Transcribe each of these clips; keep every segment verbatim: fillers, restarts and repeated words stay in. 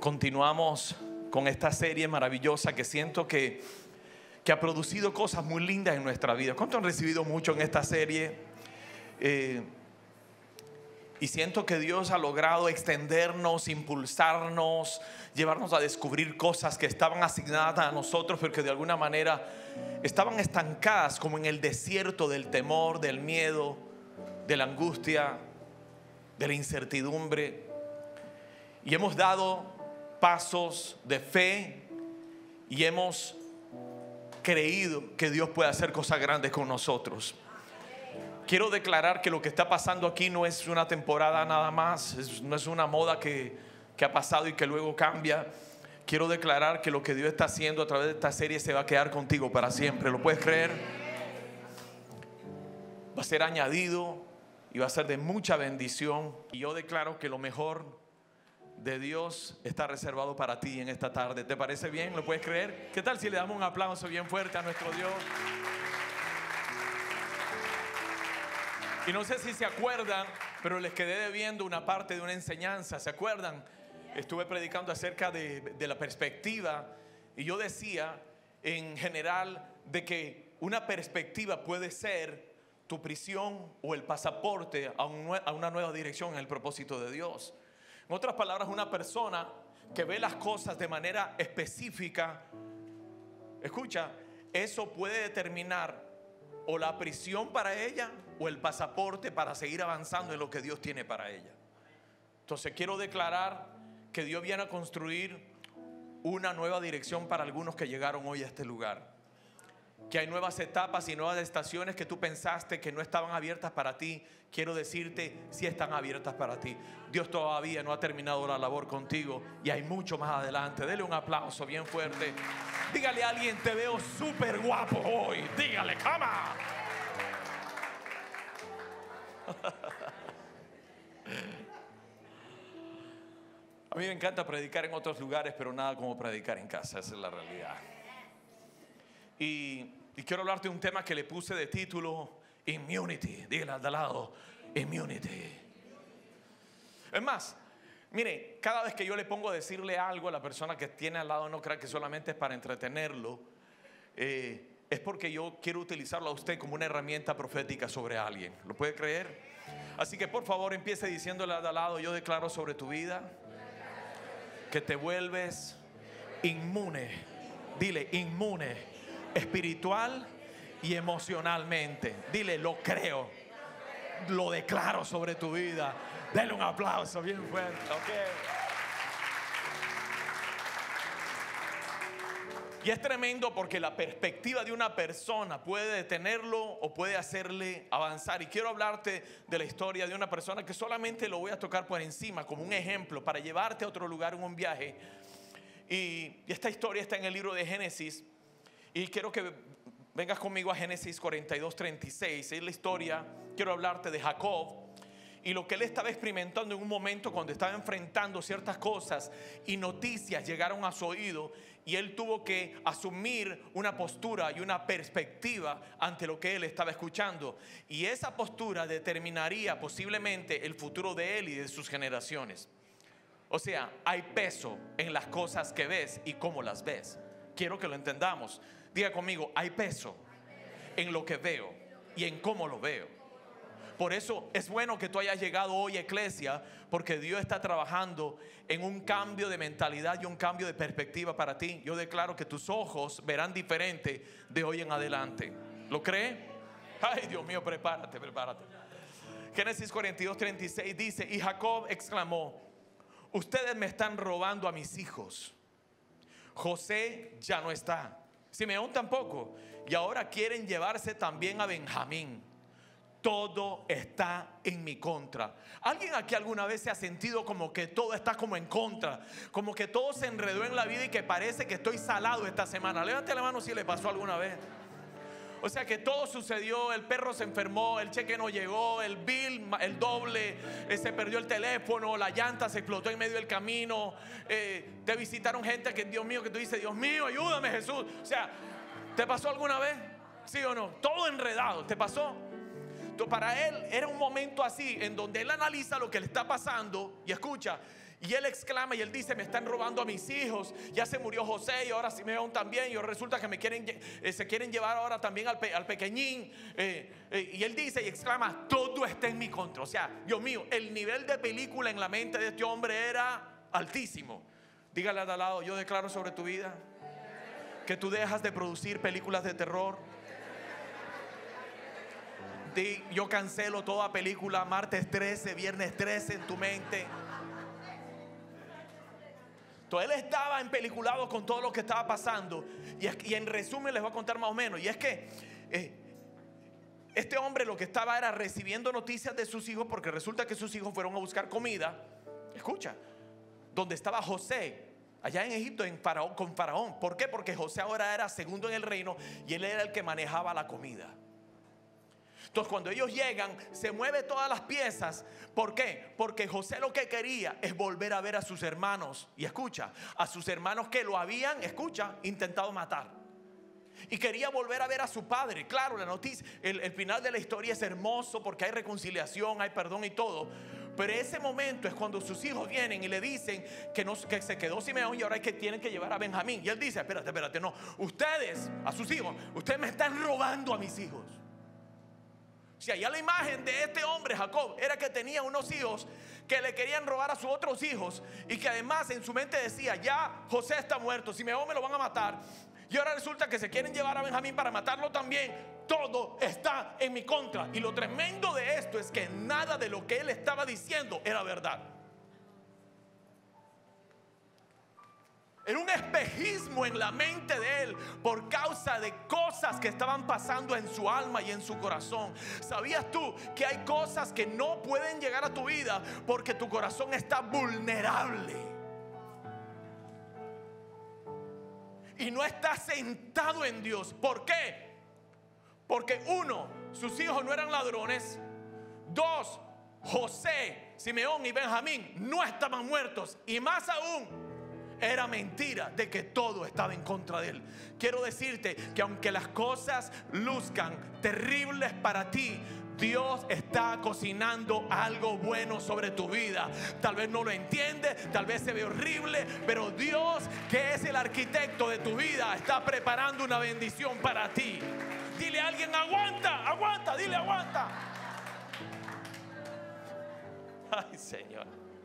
Continuamos con esta serie maravillosa que siento que, que ha producido cosas muy lindas en nuestra vida. ¿Cuántos han recibido mucho en esta serie? Eh, y siento que Dios ha logrado extendernos, impulsarnos, llevarnos a descubrir cosas que estaban asignadas a nosotros, pero que de alguna manera estaban estancadas como en el desierto del temor, del miedo, de la angustia, de la incertidumbre. Y hemos dado pasos de fe y hemos creído que Dios puede hacer cosas grandes con nosotros. Quiero declarar que lo que está pasando aquí no es una temporada nada más, es, no es una moda que, que ha pasado y que luego cambia. Quiero declarar que lo que Dios está haciendo a través de esta serie se va a quedar contigo para siempre. ¿Lo puedes creer? Va a ser añadido y va a ser de mucha bendición. Y yo declaro que lo mejor de Dios está reservado para ti en esta tarde. ¿Te parece bien? ¿Lo puedes creer? ¿Qué tal si le damos un aplauso bien fuerte a nuestro Dios? Y no sé si se acuerdan, pero les quedé debiendo una parte de una enseñanza. ¿Se acuerdan? Estuve predicando acerca de, de la perspectiva, y yo decía en general de que una perspectiva puede ser tu prisión o el pasaporte a, un, a una nueva dirección en el propósito de Dios. En otras palabras, una persona que ve las cosas de manera específica, escucha, eso puede determinar o la prisión para ella o el pasaporte para seguir avanzando en lo que Dios tiene para ella. Entonces quiero declarar que Dios viene a construir una nueva dirección para algunos que llegaron hoy a este lugar. Que hay nuevas etapas y nuevas estaciones que tú pensaste que no estaban abiertas para ti. Quiero decirte, sí están abiertas para ti. Dios todavía no ha terminado la labor contigo y hay mucho más adelante. Dele un aplauso bien fuerte. Dígale a alguien, te veo súper guapo hoy. Dígale, come on. A mí me encanta predicar en otros lugares, pero nada como predicar en casa. Esa es la realidad. Y, y quiero hablarte de un tema que le puse de título Immunity. Dígale al de al lado, Immunity. Es más, mire, cada vez que yo le pongo a decirle algo a la persona que tiene al lado, no crea que solamente es para entretenerlo. eh, Es porque yo quiero utilizarlo a usted como una herramienta profética sobre alguien. ¿Lo puede creer? Así que por favor empiece diciéndole al de al lado, yo declaro sobre tu vida que te vuelves inmune. Dile, inmune, espiritual y emocionalmente. Dile, lo creo, lo declaro sobre tu vida. Dale un aplauso bien fuerte. Okay. Y es tremendo porque la perspectiva de una persona puede detenerlo o puede hacerle avanzar. Y quiero hablarte de la historia de una persona que solamente lo voy a tocar por encima como un ejemplo para llevarte a otro lugar en un viaje. Y esta historia está en el libro de Génesis. Y quiero que vengas conmigo a Génesis cuarenta y dos, treinta y seis. Es la historia, quiero hablarte de Jacob y lo que él estaba experimentando en un momento cuando estaba enfrentando ciertas cosas y noticias llegaron a su oído y él tuvo que asumir una postura y una perspectiva ante lo que él estaba escuchando, y esa postura determinaría posiblemente el futuro de él y de sus generaciones. O sea, hay peso en las cosas que ves y cómo las ves. Quiero que lo entendamos. Diga conmigo, hay peso en lo que veo y en cómo lo veo. Por eso es bueno que tú hayas llegado hoy a Iglesia, porque Dios está trabajando en un cambio de mentalidad y un cambio de perspectiva para ti. Yo declaro que tus ojos verán diferente de hoy en adelante. ¿Lo cree? Ay, Dios mío, prepárate, prepárate. Génesis cuarenta y dos, treinta y seis dice: y Jacob exclamó, ustedes me están robando a mis hijos. José ya no está, Simeón tampoco, y ahora quieren llevarse también a Benjamín. Todo está en mi contra. ¿Alguien aquí alguna vez se ha sentido como que todo está como en contra? Como que todo se enredó en la vida y que parece que estoy salado esta semana. Levante la mano si le pasó alguna vez. O sea que todo sucedió, el perro se enfermó, el cheque no llegó, el bill, el doble, eh, se perdió el teléfono, la llanta se explotó en medio del camino, eh, te visitaron gente que, Dios mío, que tú dices, Dios mío, ayúdame, Jesús. O sea, ¿te pasó alguna vez? ¿Sí o no? Todo enredado, ¿te pasó? Entonces, para él era un momento así en donde él analiza lo que le está pasando y escucha, Y él exclama y él dice: me están robando a mis hijos. Ya se murió José y ahora Simeón también. Y ahora resulta que me quieren, eh, se quieren llevar ahora también al, pe, al pequeñín. Eh, eh, y él dice y exclama: todo está en mi contra. O sea, Dios mío, el nivel de película en la mente de este hombre era altísimo. Dígale al lado: yo declaro sobre tu vida que tú dejas de producir películas de terror. Di, yo cancelo toda película martes trece, viernes trece en tu mente. Entonces él estaba empeliculado con todo lo que estaba pasando. Y, es, y en resumen les voy a contar más o menos. Y es que eh, este hombre lo que estaba era recibiendo noticias de sus hijos, porque resulta que sus hijos fueron a buscar comida. Escucha, donde estaba José, allá en Egipto, en Faraón, con Faraón. ¿Por qué? Porque José ahora era segundo en el reino y él era el que manejaba la comida. Entonces cuando ellos llegan, se mueve todas las piezas. ¿Por qué? Porque José lo que quería es volver a ver a sus hermanos. Y escucha, a sus hermanos que lo habían, escucha, intentado matar. Y quería volver a ver a su padre. Claro, la noticia, el, el final de la historia es hermoso porque hay reconciliación, hay perdón y todo. Pero ese momento es cuando sus hijos vienen y le dicen que, no, que se quedó Simeón y ahora es que tienen que llevar a Benjamín. Y él dice: espérate, espérate, no. Ustedes, a sus hijos, ustedes me están robando a mis hijos. O sea, ya la imagen de este hombre, Jacob, era que tenía unos hijos que le querían robar a sus otros hijos. Y que además en su mente decía: ya José está muerto, Simeón me lo van a matar. Y ahora resulta que se quieren llevar a Benjamín para matarlo también. Todo está en mi contra. Y lo tremendo de esto es que nada de lo que él estaba diciendo era verdad. Era un espejismo en la mente de él por causa de cosas que estaban pasando en su alma y en su corazón. ¿Sabías tú que hay cosas que no pueden llegar a tu vida porque tu corazón está vulnerable? Y no está sentado en Dios. ¿Por qué? Porque uno, sus hijos no eran ladrones. Dos, José, Simeón y Benjamín no estaban muertos. Y más aún, era mentira de que todo estaba en contra de él. Quiero decirte que aunque las cosas luzcan terribles para ti, Dios está cocinando algo bueno sobre tu vida. Tal vez no lo entiendes, tal vez se ve horrible, pero Dios, que es el arquitecto de tu vida, está preparando una bendición para ti. Dile a alguien: aguanta, aguanta, dile aguanta. Ay, Señor.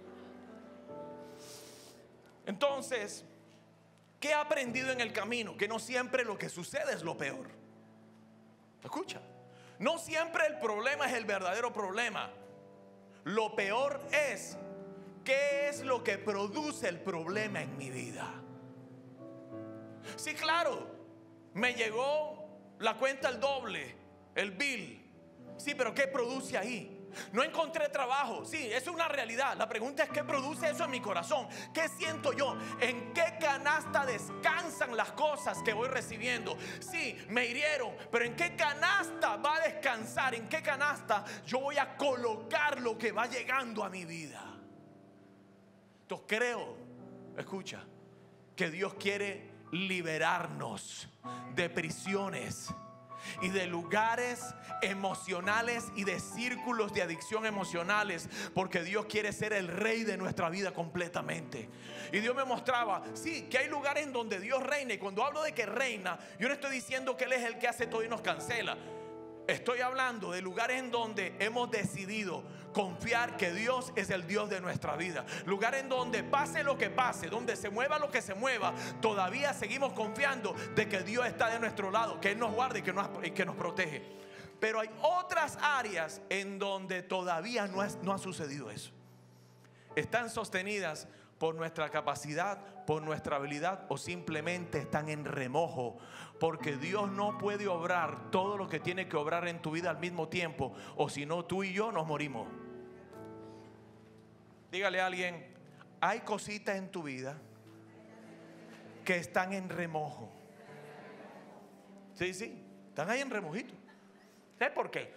Entonces, ¿qué he aprendido en el camino? Que no siempre lo que sucede es lo peor. Escucha, no siempre el problema es el verdadero problema. Lo peor es qué es lo que produce el problema en mi vida. Sí, claro, me llegó la cuenta al doble, el bill. Sí, pero ¿qué produce ahí? No encontré trabajo. Sí, eso es una realidad. La pregunta es: ¿qué produce eso en mi corazón? ¿Qué siento yo? ¿En qué canasta descansan las cosas que voy recibiendo? Sí, me hirieron, pero ¿en qué canasta va a descansar? ¿En qué canasta yo voy a colocar lo que va llegando a mi vida? Entonces creo, escucha, que Dios quiere liberarnos de prisiones y de lugares emocionales y de círculos de adicción emocionales, porque Dios quiere ser el rey de nuestra vida completamente. Y Dios me mostraba, sí, que hay lugares en donde Dios reina. Y cuando hablo de que reina, yo no estoy diciendo que Él es el que hace todo y nos cancela. Estoy hablando de lugares en donde hemos decidido confiar que Dios es el Dios de nuestra vida. Lugares en donde pase lo que pase, donde se mueva lo que se mueva, todavía seguimos confiando de que Dios está de nuestro lado, que Él nos guarda y que nos, y que nos protege. Pero hay otras áreas en donde todavía no, es, no ha sucedido eso. Están sostenidas por nuestra capacidad, por nuestra habilidad, o simplemente están en remojo, porque Dios no puede obrar todo lo que tiene que obrar en tu vida al mismo tiempo, o si no, tú y yo nos morimos. Dígale a alguien: hay cositas en tu vida que están en remojo. Sí, sí, están ahí en remojito. ¿Sabes por qué?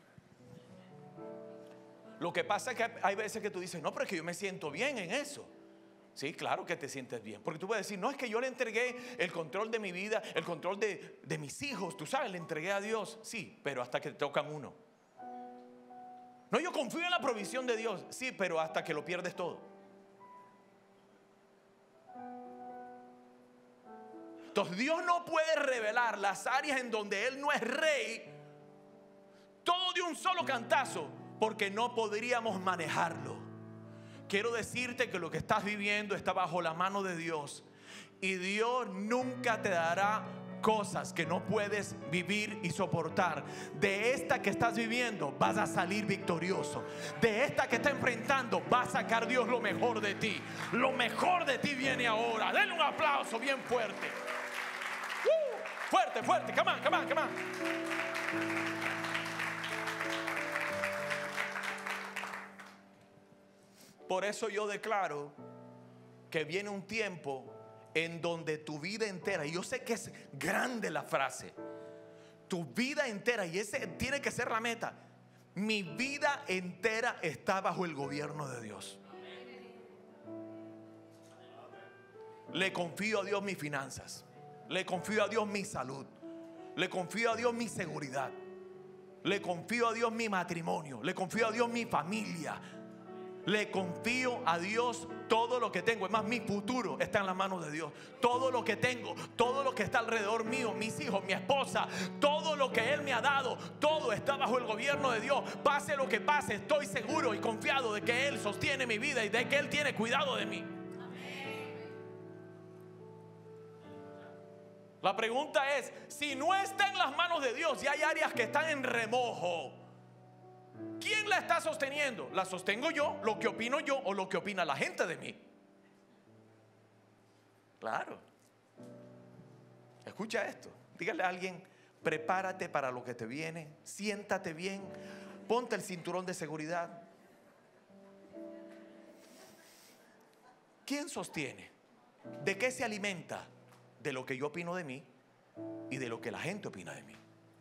Lo que pasa es que hay veces que tú dices: no, pero es que yo me siento bien en eso. Sí, claro que te sientes bien, porque tú puedes decir: no, es que yo le entregué el control de mi vida, el control de, de mis hijos, tú sabes, le entregué a Dios. Sí, pero hasta que te tocan uno. No, yo confío en la provisión de Dios. Sí, pero hasta que lo pierdes todo. Entonces Dios no puede revelar las áreas en donde Él no es rey todo de un solo cantazo, porque no podríamos manejarlo. Quiero decirte que lo que estás viviendo está bajo la mano de Dios, y Dios nunca te dará cosas que no puedes vivir y soportar. De esta que estás viviendo vas a salir victorioso. De esta que estás enfrentando va a sacar Dios lo mejor de ti. Lo mejor de ti viene ahora. Denle un aplauso bien fuerte. Uh, fuerte, fuerte. Come on, come on, come on. Por eso yo declaro que viene un tiempo en donde tu vida entera, y yo sé que es grande la frase, tu vida entera, y ese tiene que ser la meta, mi vida entera está bajo el gobierno de Dios. Le confío a Dios mis finanzas, le confío a Dios mi salud, le confío a Dios mi seguridad, le confío a Dios mi matrimonio, le confío a Dios mi familia, le confío a Dios todo lo que tengo. Es más, mi futuro está en las manos de Dios. Todo lo que tengo, todo lo que está alrededor mío, mis hijos, mi esposa, todo lo que Él me ha dado, todo está bajo el gobierno de Dios. Pase lo que pase, estoy seguro y confiado de que Él sostiene mi vida y de que Él tiene cuidado de mí. La pregunta es, si no está en las manos de Dios y hay áreas que están en remojo, ¿quién la está sosteniendo? ¿La sostengo yo, lo que opino yo, o lo que opina la gente de mí? Claro. Escucha esto. Dígale a alguien: prepárate para lo que te viene. Siéntate bien. Ponte el cinturón de seguridad. ¿Quién sostiene? ¿De qué se alimenta? De lo que yo opino de mí y de lo que la gente opina de mí.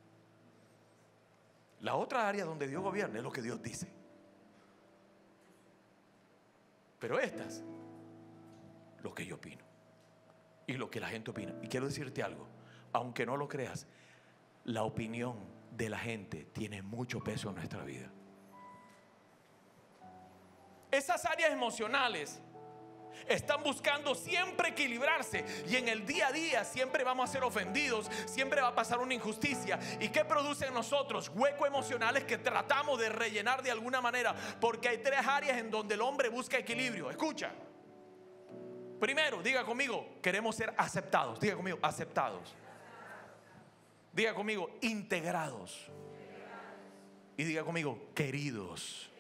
La otra área donde Dios gobierna es lo que Dios dice. Pero estas, lo que yo opino y lo que la gente opina. Y quiero decirte algo, aunque no lo creas, la opinión de la gente tiene mucho peso en nuestra vida. Esas áreas emocionales están buscando siempre equilibrarse, y en el día a día siempre vamos a ser ofendidos, siempre va a pasar una injusticia. ¿Y qué produce en nosotros? Huecos emocionales que tratamos de rellenar de alguna manera, porque hay tres áreas en donde el hombre busca equilibrio. Escucha. Primero, diga conmigo, queremos ser aceptados. Diga conmigo, aceptados. Diga conmigo, integrados. Y diga conmigo, queridos.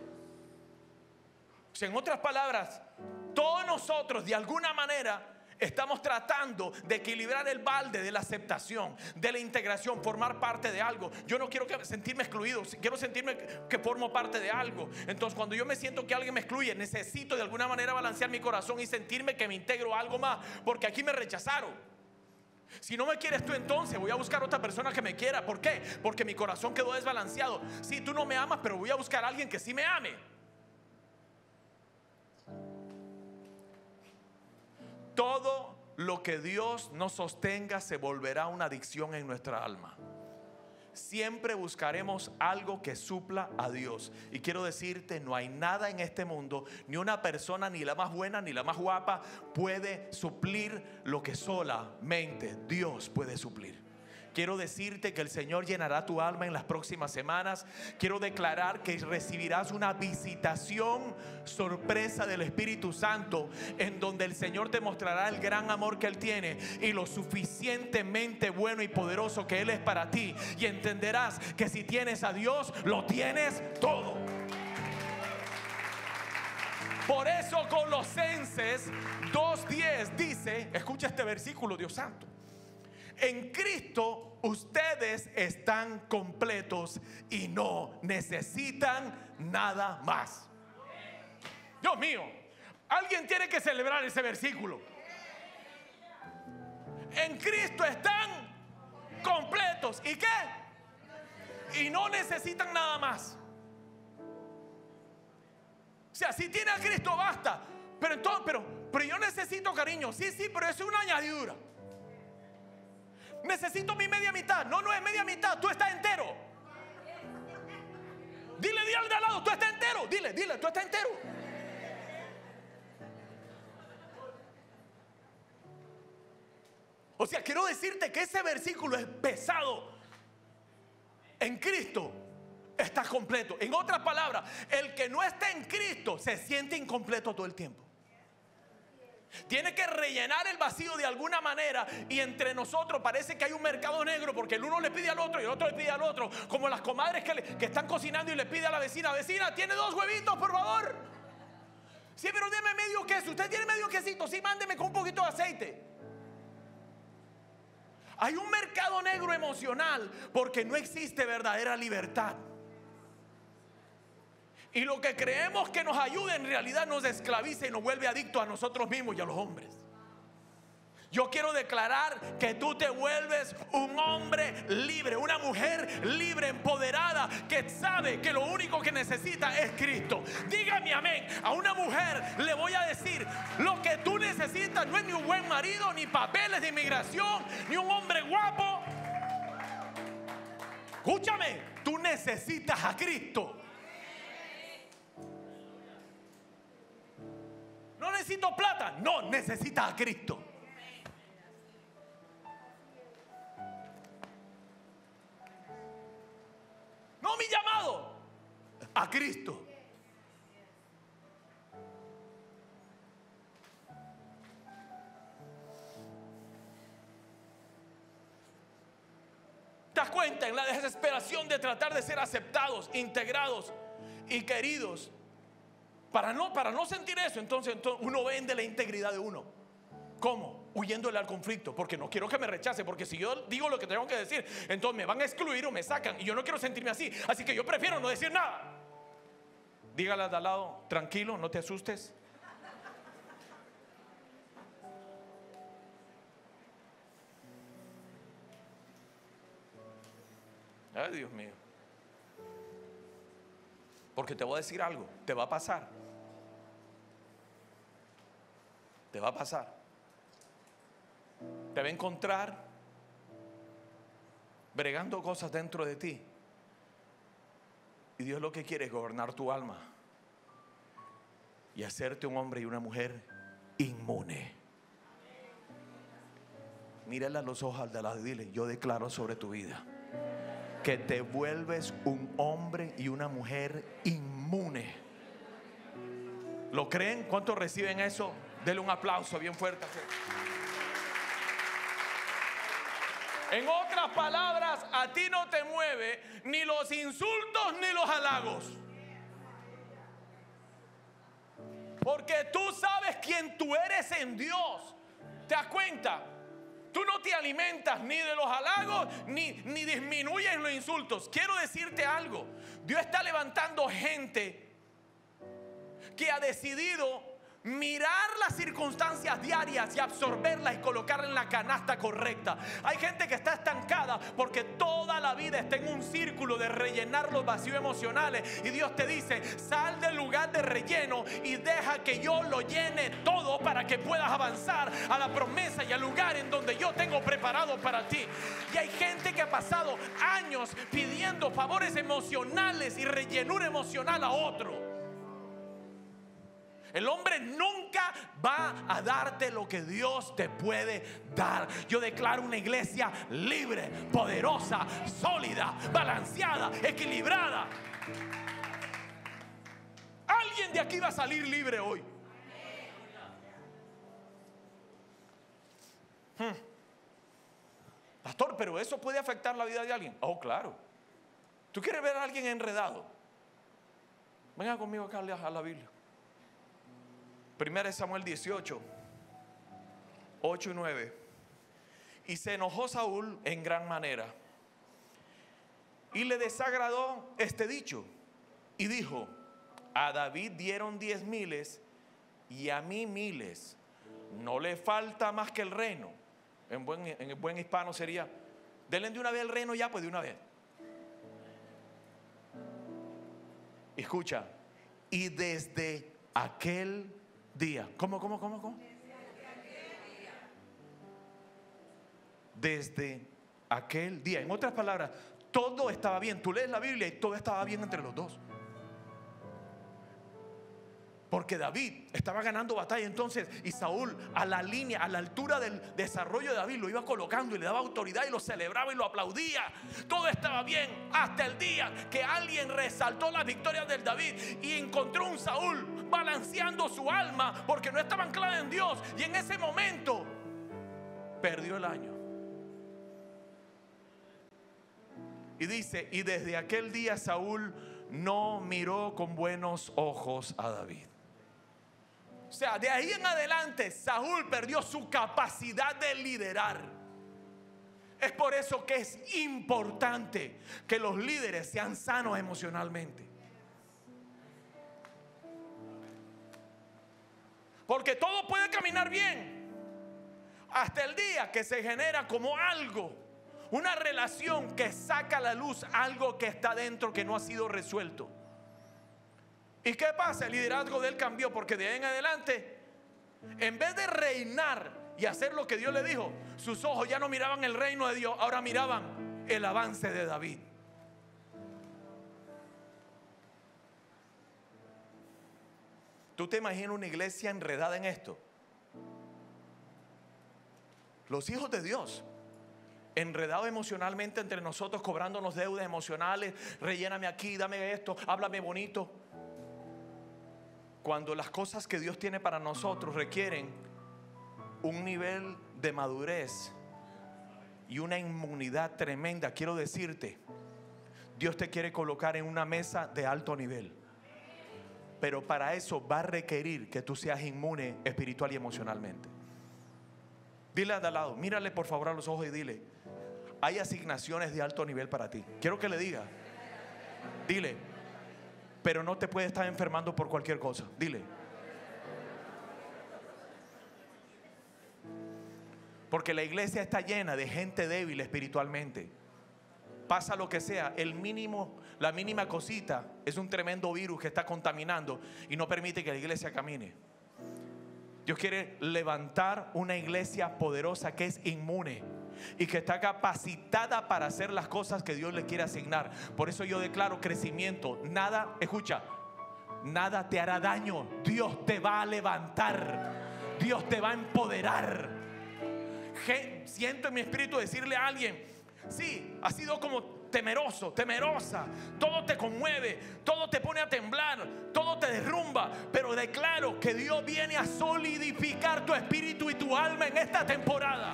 O sea, en otras palabras, todos nosotros de alguna manera estamos tratando de equilibrar el balde de la aceptación, de la integración, formar parte de algo. Yo no quiero que, sentirme excluido, quiero sentirme que formo parte de algo. Entonces, cuando yo me siento que alguien me excluye, necesito de alguna manera balancear mi corazón y sentirme que me integro a algo más, porque aquí me rechazaron. Si no me quieres tú, entonces voy a buscar otra persona que me quiera. ¿Por qué? Porque mi corazón quedó desbalanceado. Sí, tú no me amas, pero voy a buscar a alguien que sí me ame. Todo lo que Dios nos sostenga se volverá una adicción en nuestra alma. Siempre buscaremos algo que supla a Dios. Y quiero decirte, no hay nada en este mundo, ni una persona, ni la más buena, ni la más guapa, puede suplir lo que solamente Dios puede suplir. Quiero decirte que el Señor llenará tu alma en las próximas semanas. Quiero declarar que recibirás una visitación sorpresa del Espíritu Santo, en donde el Señor te mostrará el gran amor que Él tiene y lo suficientemente bueno y poderoso que Él es para ti. Y entenderás que si tienes a Dios, lo tienes todo. Por eso Colosenses dos diez dice, escucha este versículo, Dios santo: en Cristo ustedes están completos y no necesitan nada más. Dios mío, alguien tiene que celebrar ese versículo. En Cristo están completos. ¿Y qué? Y no necesitan nada más. O sea, si tiene a Cristo basta. Pero entonces, pero, pero yo necesito cariño. Sí, sí, pero eso es una añadidura. Necesito mi media mitad. No, no es media mitad, tú estás entero. Dile, dile al de al lado, tú estás entero. Dile, dile, tú estás entero. O sea, quiero decirte que ese versículo es pesado. En Cristo estás completo. En otras palabras, el que no está en Cristo se siente incompleto todo el tiempo. Tiene que rellenar el vacío de alguna manera, y entre nosotros parece que hay un mercado negro, porque el uno le pide al otro y el otro le pide al otro, como las comadres que, le, que están cocinando y le pide a la vecina: vecina, ¿tiene dos huevitos, por favor? Sí, pero deme medio queso. ¿Usted tiene medio quesito? Sí, mándeme con un poquito de aceite. Hay un mercado negro emocional porque no existe verdadera libertad. Y lo que creemos que nos ayuda en realidad nos esclaviza y nos vuelve adictos a nosotros mismos y a los hombres. Yo quiero declarar que tú te vuelves un hombre libre, una mujer libre, empoderada, que sabe que lo único que necesita es Cristo. Dígame amén. A una mujer le voy a decir: lo que tú necesitas no es ni un buen marido, ni papeles de inmigración, ni un hombre guapo. Escúchame, tú necesitas a Cristo. No necesito plata, no, necesitas a Cristo. No mi llamado, a Cristo. ¿Te das cuenta? En la desesperación de tratar de ser aceptados, integrados y queridos, para no, para no sentir eso, entonces, entonces uno vende la integridad de uno. ¿Cómo? Huyéndole al conflicto, porque no quiero que me rechace, porque si yo digo lo que tengo que decir, entonces me van a excluir o me sacan, y yo no quiero sentirme así, así que yo prefiero no decir nada. Dígale de al lado: tranquilo, no te asustes. Ay, Dios mío. Porque te voy a decir algo, te va a pasar. Te va a pasar. Te va a encontrar bregando cosas dentro de ti. Y Dios lo que quiere es gobernar tu alma y hacerte un hombre y una mujer inmune. Mírale a los ojos al de lado y dile: yo declaro sobre tu vida que te vuelves un hombre y una mujer inmune. ¿Lo creen? ¿Cuántos reciben eso? Denle un aplauso bien fuerte. En otras palabras, a ti no te mueve ni los insultos ni los halagos, porque tú sabes quién tú eres en Dios. ¿Te das cuenta? Tú no te alimentas ni de los halagos ni, ni disminuyes los insultos. Quiero decirte algo: Dios está levantando gente que ha decidido mirar las circunstancias diarias y absorberlas y colocarlas en la canasta correcta. Hay gente que está estancada porque toda la vida está en un círculo de rellenar los vacíos emocionales, y Dios te dice: sal del lugar de relleno y deja que yo lo llene todo para que puedas avanzar a la promesa y al lugar en donde yo tengo preparado para ti. Y hay gente que ha pasado años pidiendo favores emocionales y rellenura emocional a otro. El hombre nunca va a darte lo que Dios te puede dar. Yo declaro una iglesia libre, poderosa, sólida, balanceada, equilibrada. Alguien de aquí va a salir libre hoy. Hmm. Pastor, pero eso puede afectar la vida de alguien. Oh, claro. ¿Tú quieres ver a alguien enredado? Venga conmigo acá a la Biblia. Primera de Samuel dieciocho, ocho y nueve. Y se enojó Saúl en gran manera, y le desagradó este dicho, y dijo: a David dieron diez miles y a mí miles, no le falta más que el reino. En buen, en el buen hispano sería: denle de una vez el reino ya, pues de una vez. Escucha: y desde aquel día. ¿Cómo, cómo, cómo, cómo? Desde aquel día. En otras palabras, todo estaba bien. Tú lees la Biblia y todo estaba bien entre los dos. Porque David estaba ganando batalla entonces, y Saúl a la línea, a la altura del desarrollo de David, lo iba colocando y le daba autoridad y lo celebraba y lo aplaudía. Todo estaba bien hasta el día que alguien resaltó las victorias del David y encontró un Saúl balanceando su alma porque no estaba anclada en Dios, y en ese momento perdió el año. Y dice, y desde aquel día Saúl no miró con buenos ojos a David. O sea, de ahí en adelante Saúl perdió su capacidad de liderar. Es por eso que es importante que los líderes sean sanos emocionalmente. Porque todo puede caminar bien hasta el día que se genera como algo, una relación que saca a la luz algo que está dentro que no ha sido resuelto. ¿Y qué pasa? El liderazgo de él cambió, porque de ahí en adelante, en vez de reinar y hacer lo que Dios le dijo, sus ojos ya no miraban el reino de Dios, ahora miraban el avance de David. ¿Tú te imaginas una iglesia enredada en esto? Los hijos de Dios enredados emocionalmente entre nosotros, cobrándonos deudas emocionales. Relléname aquí, dame esto, háblame bonito. Cuando las cosas que Dios tiene para nosotros requieren un nivel de madurez y una inmunidad tremenda, quiero decirte, Dios te quiere colocar en una mesa de alto nivel. Pero para eso va a requerir que tú seas inmune espiritual y emocionalmente. Dile al de al lado, mírale por favor a los ojos y dile, hay asignaciones de alto nivel para ti. Quiero que le diga, dile, pero no te puedes estar enfermando por cualquier cosa. Dile. Porque la iglesia está llena de gente débil espiritualmente. Pasa lo que sea, el mínimo, la mínima cosita es un tremendo virus que está contaminando y no permite que la iglesia camine. Dios quiere levantar una iglesia poderosa que es inmune y que está capacitada para hacer las cosas que Dios le quiere asignar. Por eso yo declaro crecimiento. Nada, escucha, nada te hará daño. Dios te va a levantar, Dios te va a empoderar. Siento en mi espíritu decirle a alguien, sí, ha sido como temeroso, temerosa, todo te conmueve, todo te pone a temblar, todo te derrumba, pero declaro que Dios viene a solidificar tu espíritu y tu alma en esta temporada.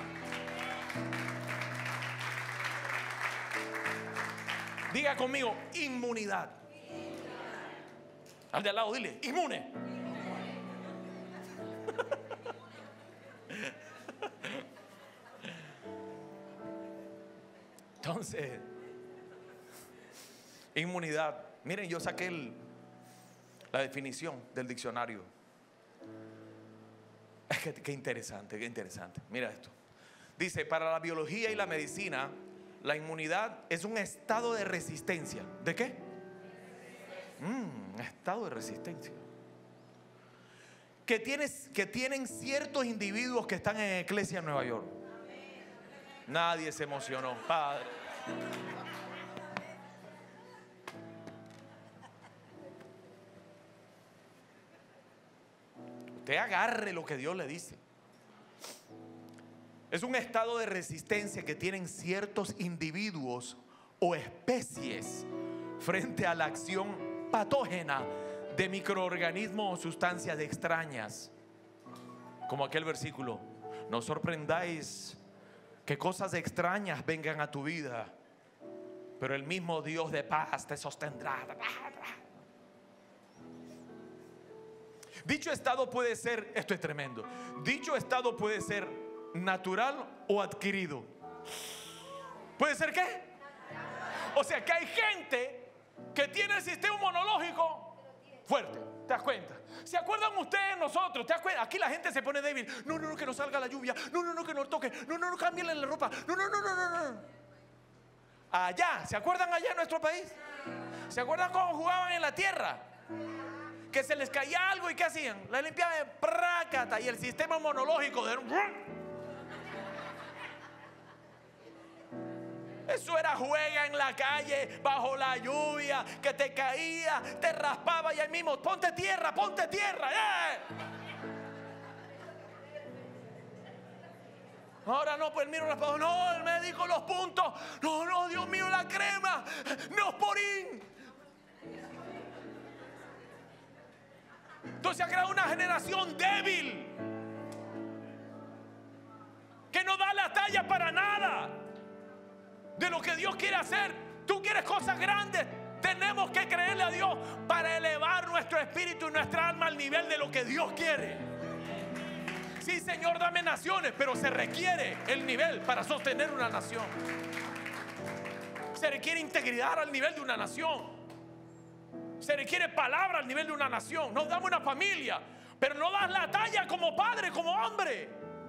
Diga conmigo, inmunidad. Al de al lado dile, inmune. Entonces, inmunidad. Miren, yo saqué el, la definición del diccionario. Qué, qué interesante, qué interesante. Mira esto. Dice, para la biología y la medicina, la inmunidad es un estado de resistencia. ¿De qué? Mm, estado de resistencia. Que, tienes, que tienen ciertos individuos que están en Iglesia en Nueva York. Nadie se emocionó, Padre. Usted agarre lo que Dios le dice. Es un estado de resistencia que tienen ciertos individuos o especies frente a la acción patógena de microorganismos o sustancias extrañas. Como aquel versículo, no os sorprendáis que cosas extrañas vengan a tu vida, pero el mismo Dios de paz te sostendrá. Dicho estado puede ser, esto es tremendo, dicho estado puede ser natural o adquirido. ¿Puede ser qué? O sea que hay gente que tiene el sistema inmunológico fuerte. ¿Te das cuenta? ¿Se acuerdan ustedes nosotros? ¿Te das cuenta? Aquí la gente se pone débil. No, no, no, que no salga la lluvia. No, no, no, que no toque. No, no, no, cámbienle la ropa. No, no, no, no, no, no. Allá, ¿se acuerdan allá en nuestro país? ¿Se acuerdan cómo jugaban en la tierra? Que se les caía algo y ¿qué hacían? La limpiaban de prácata y el sistema inmunológico de... Eso era juega en la calle, bajo la lluvia, que te caía, te raspaba y ahí mismo, ponte tierra, ponte tierra. ¡Eh! Ahora no, pues miro raspado. No, el médico, los puntos. No, no, Dios mío, la crema. Neosporin. Entonces ha creado una generación débil que no da la talla para nada de lo que Dios quiere hacer. Tú quieres cosas grandes. Tenemos que creerle a Dios para elevar nuestro espíritu y nuestra alma al nivel de lo que Dios quiere. Sí, Señor, dame naciones, pero se requiere el nivel para sostener una nación. Se requiere integridad al nivel de una nación. Se requiere palabra al nivel de una nación. Nos damos una familia, pero no das la talla como padre, como hombre.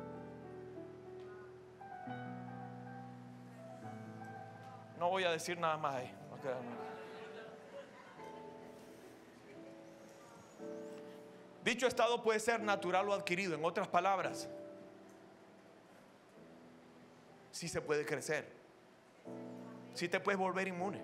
No voy a decir nada más ahí. No queda nada. Dicho estado puede ser natural o adquirido. En otras palabras, sí se puede crecer. Sí te puedes volver inmune.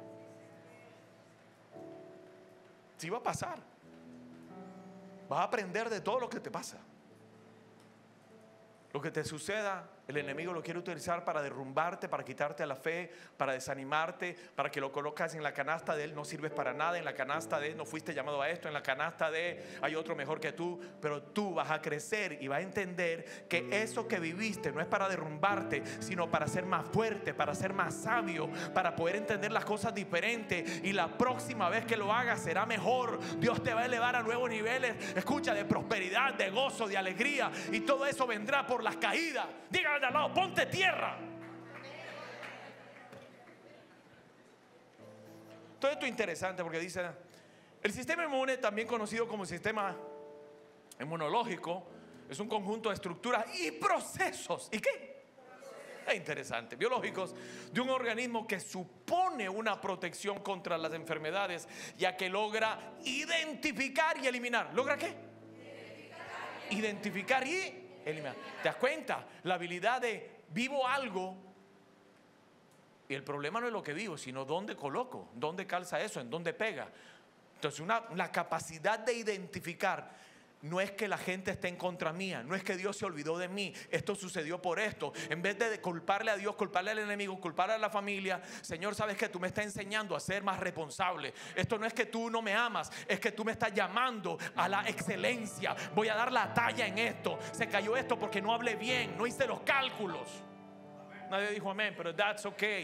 Sí va a pasar. Vas a aprender de todo lo que te pasa. Lo que te suceda, el enemigo lo quiere utilizar para derrumbarte, para quitarte la fe, para desanimarte, para que lo colocas en la canasta de él. No sirves para nada, en la canasta de él no fuiste llamado a esto, en la canasta de hay otro mejor que tú. Pero tú vas a crecer y vas a entender que eso que viviste no es para derrumbarte, sino para ser más fuerte, para ser más sabio, para poder entender las cosas diferentes. Y la próxima vez que lo hagas será mejor. Dios te va a elevar a nuevos niveles, escucha, de prosperidad, de gozo, de alegría. Y todo eso vendrá por las caídas. Dígale de al lado, ponte tierra. Todo esto es interesante porque dice: el sistema inmune, también conocido como sistema inmunológico, es un conjunto de estructuras y procesos. ¿Y qué? Es interesante, biológicos de un organismo que supone una protección contra las enfermedades, ya que logra identificar y eliminar. ¿Logra qué? Identificar y eliminar. ¿Te das cuenta? La habilidad de vivo algo. Y el problema no es lo que vivo, sino dónde coloco, dónde calza eso, en dónde pega. Entonces una, la capacidad de identificar. No es que la gente esté en contra mía, no es que Dios se olvidó de mí, esto sucedió por esto. En vez de culparle a Dios, culparle al enemigo, culparle a la familia, Señor, sabes que tú me estás enseñando a ser más responsable. Esto no es que tú no me amas, es que tú me estás llamando a la excelencia. Voy a dar la talla en esto. Se cayó esto porque no hablé bien, no hice los cálculos. Nadie dijo amén, pero that's okay.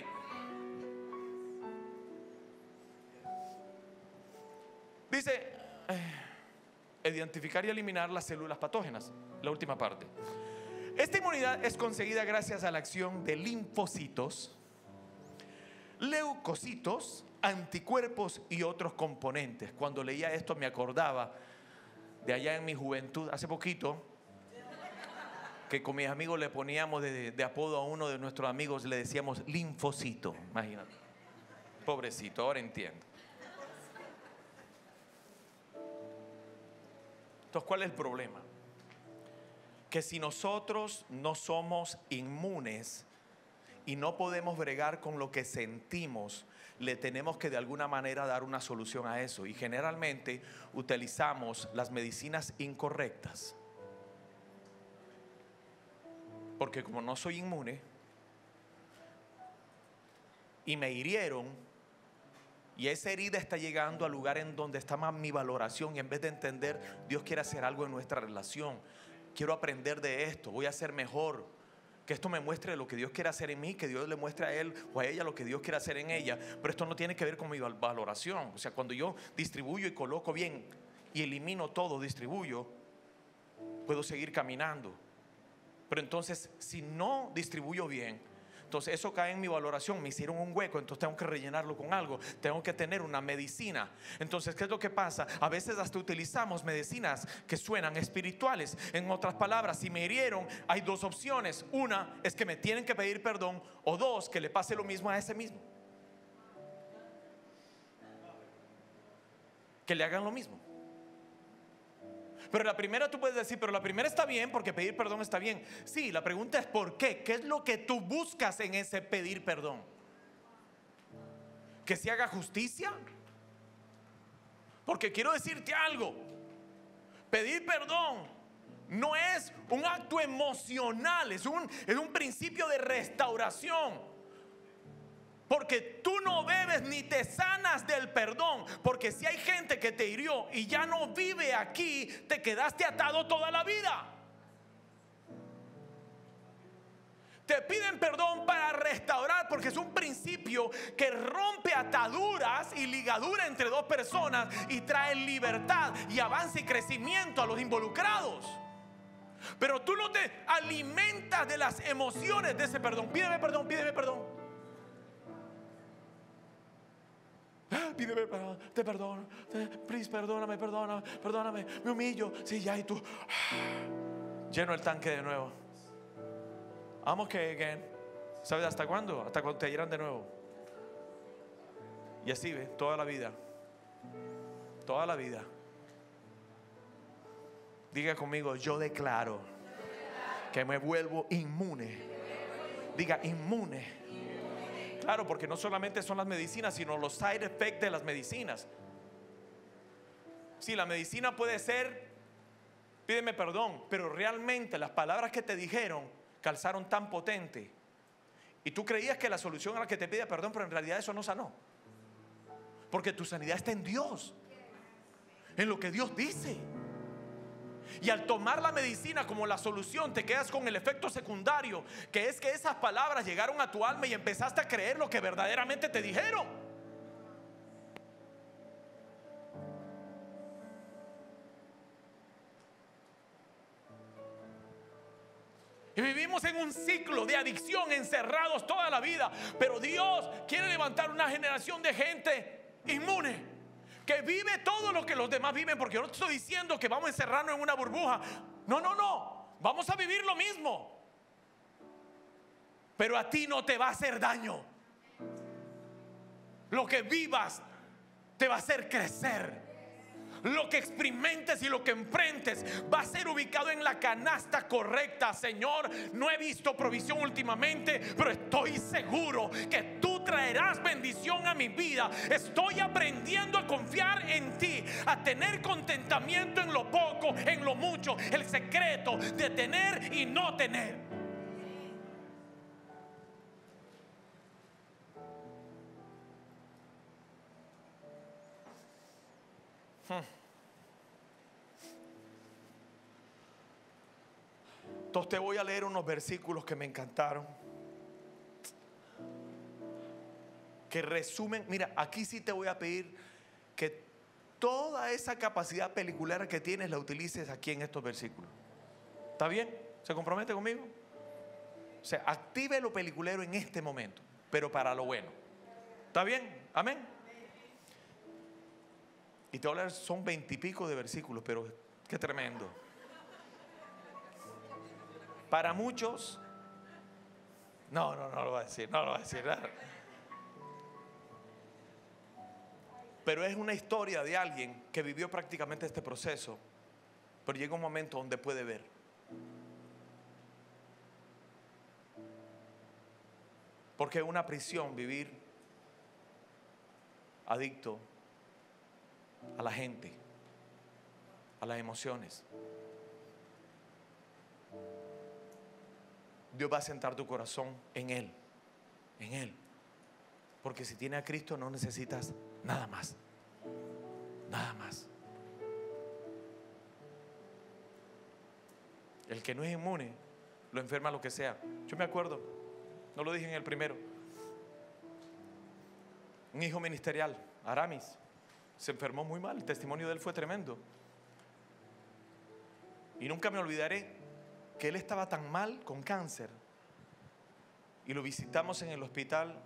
Dice eh, identificar y eliminar las células patógenas. La última parte. Esta inmunidad es conseguida gracias a la acción de linfocitos, leucocitos, anticuerpos y otros componentes. Cuando leía esto me acordaba de allá en mi juventud, hace poquito, que con mis amigos le poníamos de, de apodo a uno de nuestros amigos, le decíamos linfocito. Imagínate, pobrecito, ahora entiendo. Entonces, ¿cuál es el problema? Que si nosotros no somos inmunes y no podemos bregar con lo que sentimos, le tenemos que de alguna manera dar una solución a eso. Y generalmente utilizamos las medicinas incorrectas. Porque como no soy inmune y me hirieron, y esa herida está llegando al lugar en donde está más mi valoración, y en vez de entender, Dios quiere hacer algo en nuestra relación. Quiero aprender de esto, voy a ser mejor. Que esto me muestre lo que Dios quiere hacer en mí, que Dios le muestre a él o a ella lo que Dios quiere hacer en ella. Pero esto no tiene que ver con mi valoración. O sea, cuando yo distribuyo y coloco bien y elimino todo, distribuyo, puedo seguir caminando. Pero entonces, si no distribuyo bien, entonces eso cae en mi valoración. Me hicieron un hueco, entonces tengo que rellenarlo con algo. Tengo que tener una medicina. Entonces, ¿qué es lo que pasa? A veces hasta utilizamos medicinas que suenan espirituales. En otras palabras, si me hirieron, hay dos opciones. Una es que me tienen que pedir perdón, o dos, que le pase lo mismo a ese mismo, que le hagan lo mismo. Pero la primera tú puedes decir, pero la primera está bien porque pedir perdón está bien. Sí, la pregunta es ¿por qué? ¿Qué es lo que tú buscas en ese pedir perdón? que se haga justicia? Porque quiero decirte algo, pedir perdón no es un acto emocional, es un, es un principio de restauración. Porque tú no bebes ni te sanas del perdón. Porque si hay gente que te hirió y ya no vive aquí, te quedaste atado toda la vida. Te piden perdón para restaurar, porque es un principio que rompe ataduras y ligadura entre dos personas y trae libertad y avance y crecimiento a los involucrados. Pero tú no te alimentas de las emociones de ese perdón. Pídeme perdón, pídeme perdón. Ah, pídeme perdón, te perdono, te, please, perdóname, perdóname, perdóname, me humillo. Sí, ya, y tú ah, lleno el tanque de nuevo. I'm okay again. ¿Sabes hasta cuándo? Hasta cuando te hieran de nuevo. Y así, ve, toda la vida. Toda la vida. Diga conmigo, yo declaro que me vuelvo inmune. Diga, inmune. Claro, porque no solamente son las medicinas, sino los side effects de las medicinas. Sí, la medicina puede ser, pídeme perdón, pero realmente las palabras que te dijeron calzaron tan potente. Y tú creías que la solución era que te pida perdón, pero en realidad eso no sanó. Porque tu sanidad está en Dios, en lo que Dios dice. Y al tomar la medicina como la solución, te quedas con el efecto secundario, que es que esas palabras llegaron a tu alma y empezaste a creer lo que verdaderamente te dijeron. Y vivimos en un ciclo de adicción, encerrados toda la vida. Pero Dios quiere levantar una generación de gente inmune, que vive todo lo que los demás viven. Porque yo no estoy diciendo que vamos a encerrarnos en una burbuja. No, no, no. Vamos a vivir lo mismo. Pero a ti no te va a hacer daño. Lo que vivas te va a hacer crecer. Lo que experimentes y lo que enfrentes va a ser ubicado en la canasta correcta. Señor, no he visto provisión últimamente, pero estoy seguro que tú traerás bendición a mi vida. Estoy aprendiendo a confiar en ti, a tener contentamiento en lo poco, en lo mucho. El secreto de tener y no tener. Hmm. Entonces te voy a leer unos versículos que me encantaron, que resumen. Mira, aquí sí te voy a pedir que toda esa capacidad peliculera que tienes la utilices aquí en estos versículos. ¿Está bien? ¿Se compromete conmigo? O sea, active lo peliculero en este momento, pero para lo bueno. ¿Está bien? Amén. Y te voy a hablar, son veintipico de versículos, pero qué tremendo. Para muchos, no, no, no lo va a decir, no lo va a decir. Nada. Pero es una historia de alguien que vivió prácticamente este proceso, pero llega un momento donde puede ver. Porque es una prisión vivir adicto a la gente, a las emociones. Dios va a sentar tu corazón en Él, en Él. Porque si tienes a Cristo no necesitas nada más, nada más. El que no es inmune lo enferma lo que sea. Yo me acuerdo, no lo dije en el primero, un hijo ministerial, Aramis, se enfermó muy mal. El testimonio de él fue tremendo. Y nunca me olvidaré que él estaba tan mal con cáncer y lo visitamos en el hospital,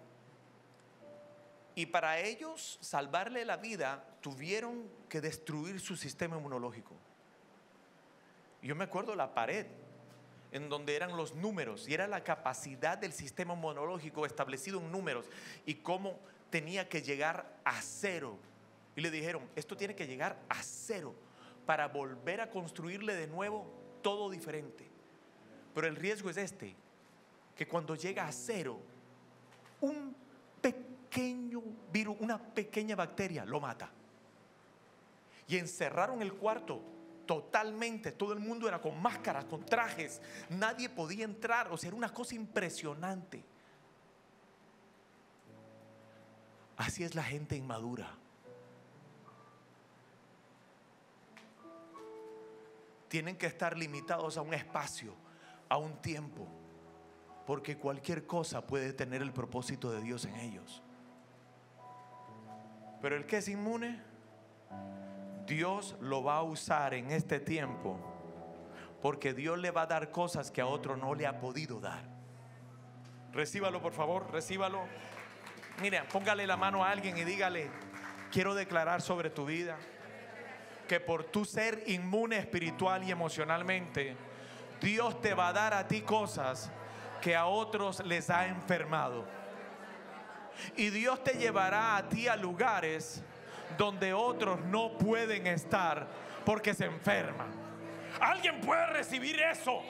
y para ellos salvarle la vida tuvieron que destruir su sistema inmunológico. Yo me acuerdo la pared en donde eran los números y era la capacidad del sistema inmunológico establecido en números y cómo tenía que llegar a cero. Y le dijeron, esto tiene que llegar a cero para volver a construirle de nuevo todo diferente. Pero el riesgo es este, que cuando llega a cero, un pequeño pequeño virus, una pequeña bacteria lo mata. Y encerraron el cuarto totalmente. Todo el mundo era con máscaras, con trajes. Nadie podía entrar. O sea, era una cosa impresionante. Así es la gente inmadura. Tienen que estar limitados a un espacio, a un tiempo, porque cualquier cosa puede tener el propósito de Dios en ellos. Pero el que es inmune, Dios lo va a usar en este tiempo, porque Dios le va a dar cosas que a otro no le ha podido dar. Recíbalo, por favor, recíbalo. Mira, póngale la mano a alguien y dígale: quiero declarar sobre tu vida que por tu ser inmune espiritual y emocionalmente, Dios te va a dar a ti cosas que a otros les ha enfermado. Y Dios te llevará a ti a lugares donde otros no pueden estar porque se enferman. ¿Alguien puede recibir eso?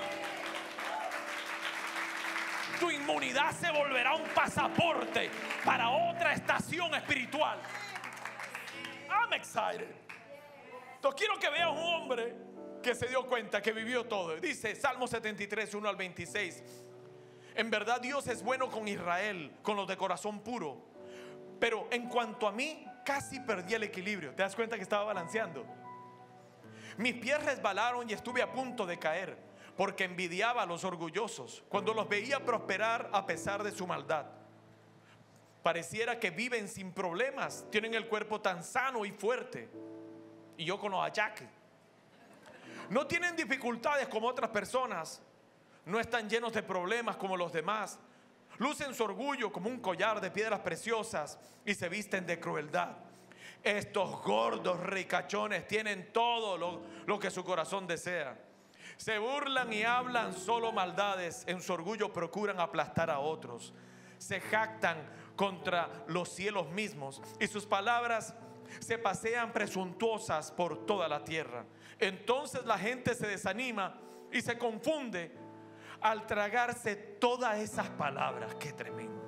Tu inmunidad se volverá un pasaporte para otra estación espiritual. I'm excited. Entonces quiero que veas un hombre que se dio cuenta, que vivió todo. Dice Salmo setenta y tres, uno al veintiséis: en verdad Dios es bueno con Israel, con los de corazón puro. Pero en cuanto a mí, casi perdí el equilibrio. ¿Te das cuenta que estaba balanceando? Mis pies resbalaron y estuve a punto de caer, porque envidiaba a los orgullosos cuando los veía prosperar a pesar de su maldad. Pareciera que viven sin problemas, tienen el cuerpo tan sano y fuerte, y yo con los achaques. No tienen dificultades como otras personas, no están llenos de problemas como los demás. Lucen su orgullo como un collar de piedras preciosas y se visten de crueldad. Estos gordos ricachones tienen todo lo, lo que su corazón desea. Se burlan y hablan solo maldades. En su orgullo procuran aplastar a otros. Se jactan contra los cielos mismos y sus palabras se pasean presuntuosas por toda la tierra. Entonces la gente se desanima y se confunde al tragarse todas esas palabras. Qué tremendo.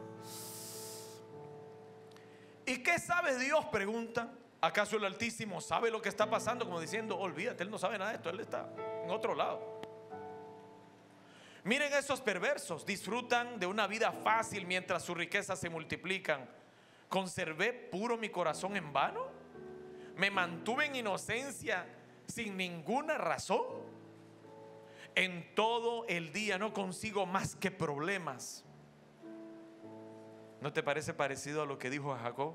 ¿Y qué sabe Dios?, preguntan. ¿Acaso el Altísimo sabe lo que está pasando? Como diciendo: olvídate, Él no sabe nada de esto, Él está en otro lado. Miren esos perversos, disfrutan de una vida fácil mientras sus riquezas se multiplican. ¿Conservé puro mi corazón en vano? ¿Me mantuve en inocencia sin ninguna razón? En todo el día no consigo más que problemas. ¿No te parece parecido a lo que dijo a Jacob?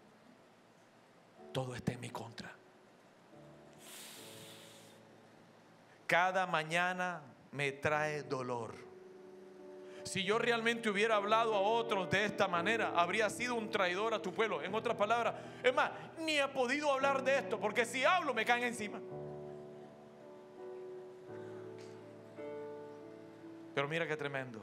Todo está en mi contra. Cada mañana me trae dolor. Si yo realmente hubiera hablado a otros de esta manera, habría sido un traidor a tu pueblo. En otras palabras, es más, ni he podido hablar de esto, porque si hablo me caen encima. Pero mira qué tremendo.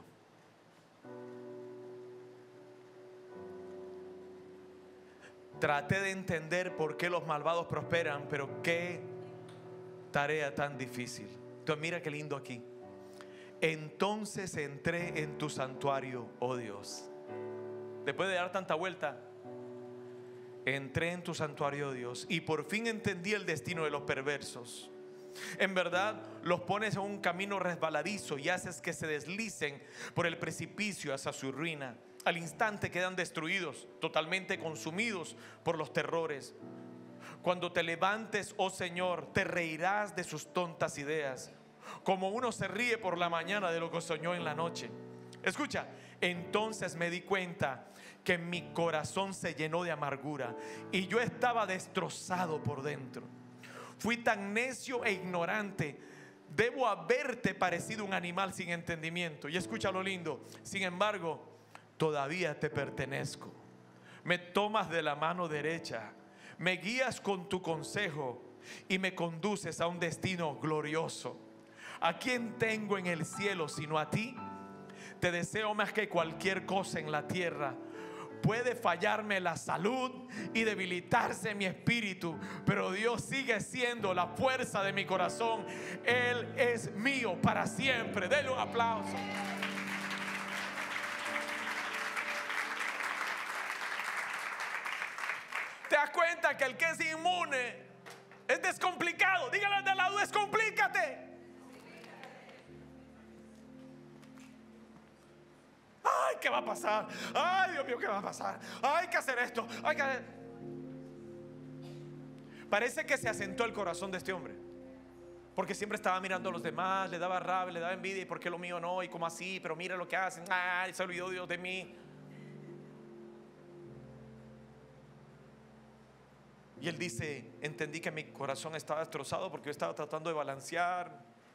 Traté de entender por qué los malvados prosperan, pero qué tarea tan difícil. Entonces mira qué lindo aquí. Entonces entré en tu santuario, oh Dios. Después de dar tanta vuelta, entré en tu santuario, oh Dios, y por fin entendí el destino de los perversos. En verdad los pones en un camino resbaladizo y haces que se deslicen por el precipicio hacia su ruina. Al instante quedan destruidos, totalmente consumidos por los terrores. Cuando te levantes, oh Señor, te reirás de sus tontas ideas, como uno se ríe por la mañana de lo que soñó en la noche. Escucha, entonces me di cuenta que mi corazón se llenó de amargura y yo estaba destrozado por dentro. Fui tan necio e ignorante. Debo haberte parecido un animal sin entendimiento. Y escucha lo lindo. Sin embargo, todavía te pertenezco. Me tomas de la mano derecha, me guías con tu consejo y me conduces a un destino glorioso. ¿A quién tengo en el cielo sino a ti? Te deseo más que cualquier cosa en la tierra. Puede fallarme la salud y debilitarse mi espíritu, pero Dios sigue siendo la fuerza de mi corazón. Él es mío para siempre. Denle un aplauso. cuenta que el que es inmune es descomplicado. Dígale al de al lado, descomplícate. Ay, ¿qué va a pasar? Ay, Dios mío, ¿qué va a pasar? Hay que hacer esto, hay que hacer... Parece que se asentó el corazón de este hombre, porque siempre estaba mirando a los demás, le daba rabia, le daba envidia. ¿Y por qué lo mío no? ¿Y cómo así? Pero mira lo que hacen. Ay, se olvidó Dios de mí. Y él dice, entendí que mi corazón estaba destrozado porque yo estaba tratando de balancear,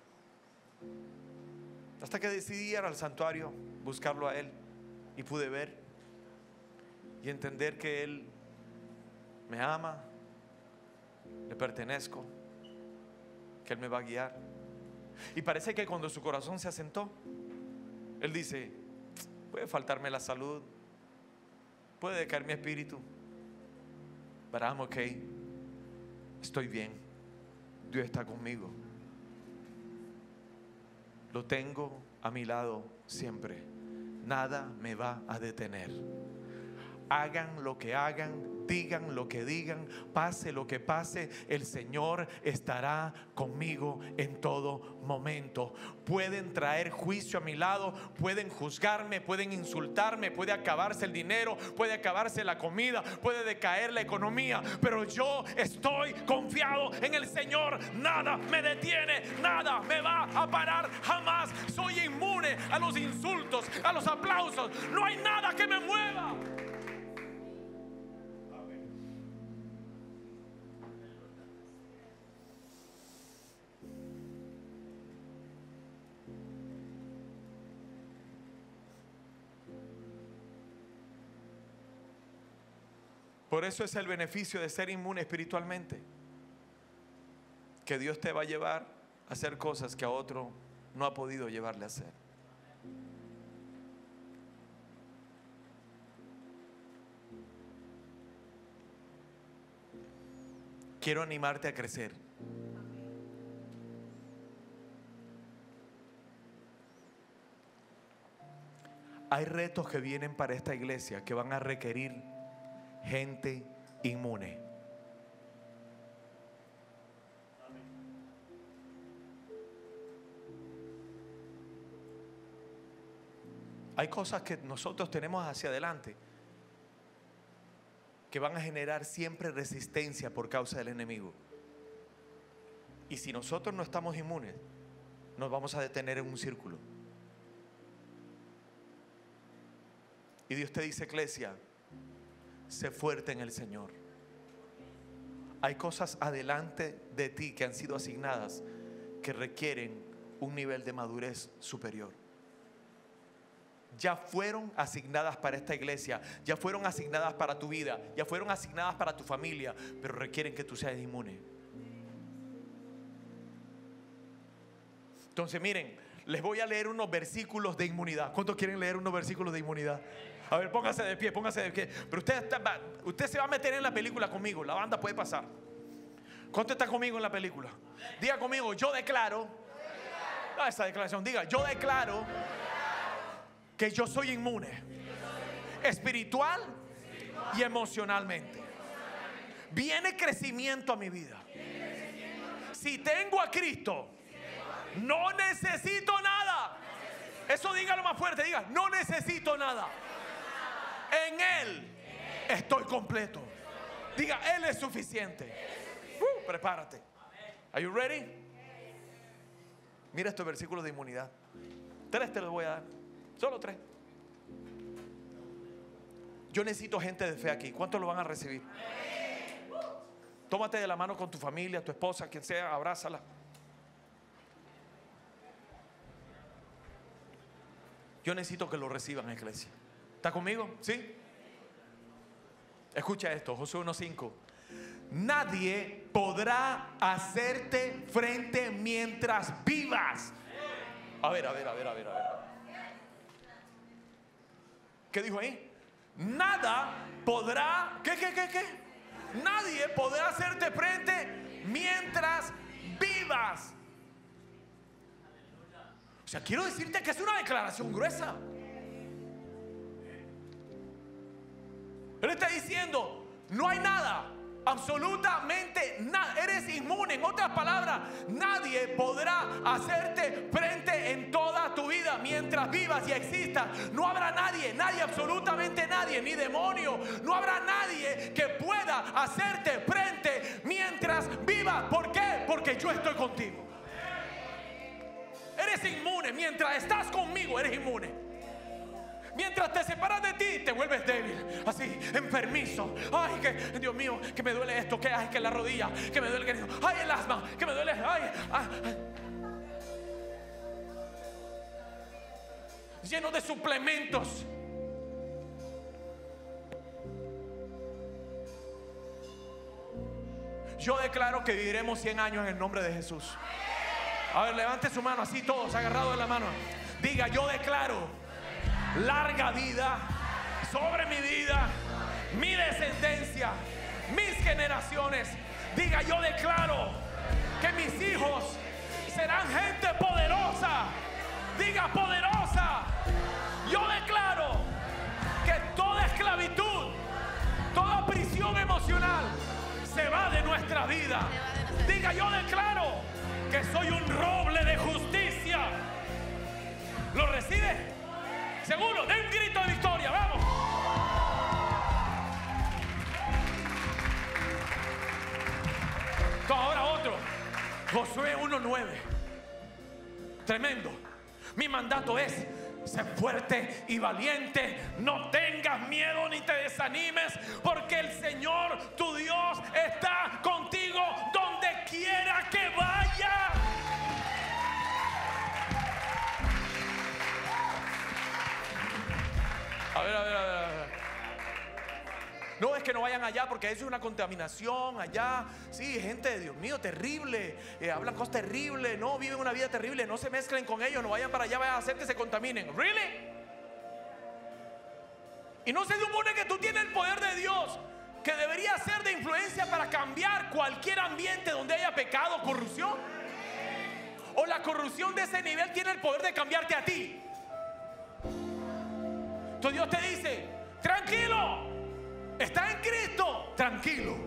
hasta que decidí ir al santuario, buscarlo a él, y pude ver y entender que él me ama, le pertenezco, que él me va a guiar. Y parece que cuando su corazón se asentó, él dice, puede faltarme la salud, puede decaer mi espíritu, but I'm okay. Estoy bien. Dios está conmigo. Lo tengo a mi lado siempre. Nada me va a detener. Hagan lo que hagan, digan lo que digan, pase lo que pase, el Señor estará conmigo en todo momento. Pueden traer juicio a mi lado, pueden juzgarme, pueden insultarme, puede acabarse el dinero, puede acabarse la comida, puede decaer la economía, pero yo estoy confiado en el Señor. Nada me detiene, nada me va a parar jamás. Soy inmune a los insultos, a los aplausos. No hay nada que me mueva. Por eso es el beneficio de ser inmune espiritualmente, que Dios te va a llevar a hacer cosas que a otro no ha podido llevarle a hacer. Quiero animarte a crecer. Hay retos que vienen para esta iglesia que van a requerir gente inmune. Hay cosas que nosotros tenemos hacia adelante que van a generar siempre resistencia por causa del enemigo. Y si nosotros no estamos inmunes, nos vamos a detener en un círculo. Y Dios te dice, iglesia, sé fuerte en el Señor. Hay cosas adelante de ti que han sido asignadas que requieren un nivel de madurez superior. Ya fueron asignadas para esta iglesia, ya fueron asignadas para tu vida, ya fueron asignadas para tu familia, pero requieren que tú seas inmune. Entonces miren, les voy a leer unos versículos de inmunidad. ¿Cuántos quieren leer unos versículos de inmunidad? A ver, póngase de pie, póngase de pie. Pero usted, está, usted se va a meter en la película conmigo. La banda puede pasar. ¿Cuánto está conmigo en la película? Diga conmigo, yo declaro. Ah, esa declaración, diga, yo declaro que yo soy inmune, espiritual y emocionalmente. Viene crecimiento a mi vida. Si tengo a Cristo, no necesito nada. Eso dígalo más fuerte, diga, no necesito nada. En Él estoy completo. Diga, Él es suficiente. Uh, prepárate. Are you ready? Mira estos versículos de inmunidad. Tres te los voy a dar. Solo tres. Yo necesito gente de fe aquí. ¿Cuántos lo van a recibir? Tómate de la mano con tu familia, tu esposa, quien sea, abrázala. Yo necesito que lo reciban, iglesia. ¿Está conmigo? ¿Sí? Escucha esto, Josué uno cinco. Nadie podrá hacerte frente mientras vivas. A ver, a ver, a ver, a ver, a ver. ¿Qué dijo ahí? Nada podrá, ¿qué, qué, qué, qué? Nadie podrá hacerte frente mientras vivas. O sea, quiero decirte que es una declaración gruesa. Él está diciendo, no hay nada Absolutamente nada. Eres inmune. En otras palabras, nadie podrá hacerte frente en toda tu vida. Mientras vivas y existas, no habrá nadie, nadie, absolutamente nadie, ni demonio. No habrá nadie que pueda hacerte frente mientras vivas. ¿Por qué? Porque yo estoy contigo. Eres inmune. Mientras estás conmigo, eres inmune. Mientras te separas de ti, te vuelves débil, así, enfermizo. Ay, que Dios mío, que me duele esto, que ay, que la rodilla, que me duele el, ay, el asma, que me duele, ay, ay, ay. Lleno de suplementos. Yo declaro que viviremos cien años en el nombre de Jesús. A ver, levante su mano así, todos agarrados de la mano. Diga: yo declaro larga vida sobre mi vida, mi descendencia, mis generaciones. Diga: yo declaro que mis hijos serán gente poderosa. Diga: poderosa. Yo declaro que toda esclavitud, toda prisión emocional se va de nuestra vida. Diga: yo declaro que soy un roble de justicia. ¿Lo recibe? Seguro, den un grito de victoria, vamos. Ahora otro, Josué uno nueve. Tremendo. Mi mandato es: sé fuerte y valiente, no tengas miedo ni te desanimes, porque el Señor tu Dios está contigo donde quiera que vaya. A ver, a ver, a ver, a ver. No es que no vayan allá, porque eso es una contaminación allá. Sí, gente, Dios mío, terrible. eh, Hablan cosas terribles. No, viven una vida terrible. No se mezclen con ellos. No vayan para allá. Vayan a hacer que se contaminen. ¿Really? Y no se supone que tú tienes el poder de Dios, que debería ser de influencia para cambiar cualquier ambiente donde haya pecado, corrupción. O la corrupción de ese nivel tiene el poder de cambiarte a ti. Entonces Dios te dice: tranquilo, está en Cristo, tranquilo.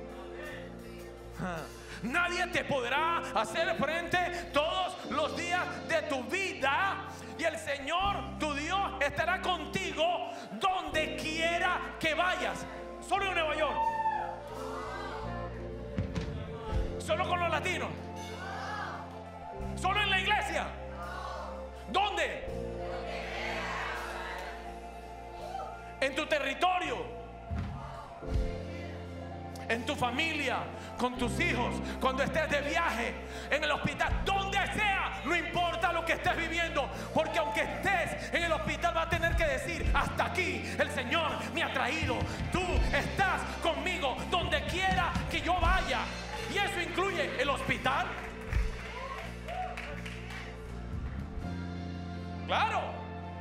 Nadie te podrá hacer frente todos los días de tu vida, y el Señor tu Dios estará contigo donde quiera que vayas. Solo en Nueva York, solo con los latinos, solo en la iglesia. ¿Dónde? En tu territorio, en tu familia, con tus hijos, cuando estés de viaje, en el hospital, donde sea, no importa lo que estés viviendo, porque aunque estés en el hospital, va a tener que decir: hasta aquí el Señor me ha traído. Tú estás conmigo donde quiera que yo vaya. Y eso incluye el hospital. Claro.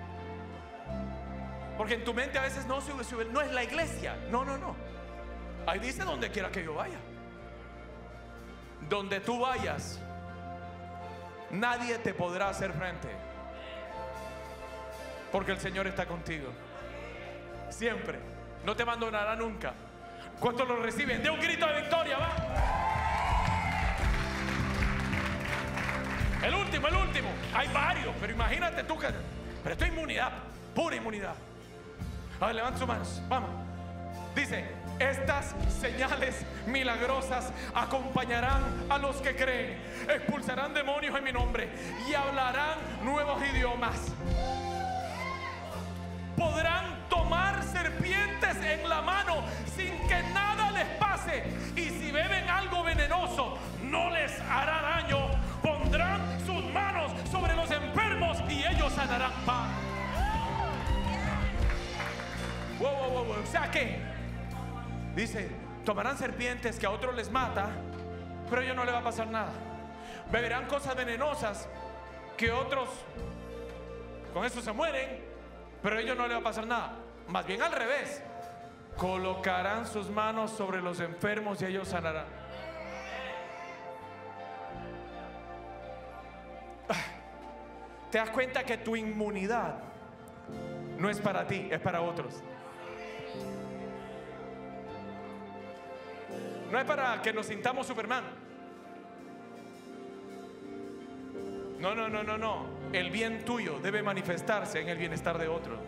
Porque en tu mente a veces no, no es la iglesia. No, no, no. Ahí dice: donde quiera que yo vaya. Donde tú vayas, nadie te podrá hacer frente, porque el Señor está contigo siempre. No te abandonará nunca. ¿Cuántos lo reciben? De un grito de victoria, va. El último, el último. Hay varios, pero imagínate tú que... Pero esto es inmunidad, pura inmunidad. A ver, levanta sus manos, vamos. Dice: estas señales milagrosas acompañarán a los que creen. Expulsarán demonios en mi nombre y hablarán nuevos idiomas. Podrán tomar serpientes en la mano sin que nada les pase. Y si beben algo venenoso, no les hará daño. Pondrán sus manos sobre los enfermos y ellos sanarán. Paz. Wow, wow, wow, wow. O sea que dice: tomarán serpientes que a otros les mata, pero a ellos no les va a pasar nada. Beberán cosas venenosas que otros con eso se mueren, pero a ellos no les va a pasar nada. Más bien al revés: colocarán sus manos sobre los enfermos y ellos sanarán. Te das cuenta que tu inmunidad no es para ti, es para otros. No es para que nos sintamos Superman. No, no, no, no, no. El bien tuyo debe manifestarse en el bienestar de otro.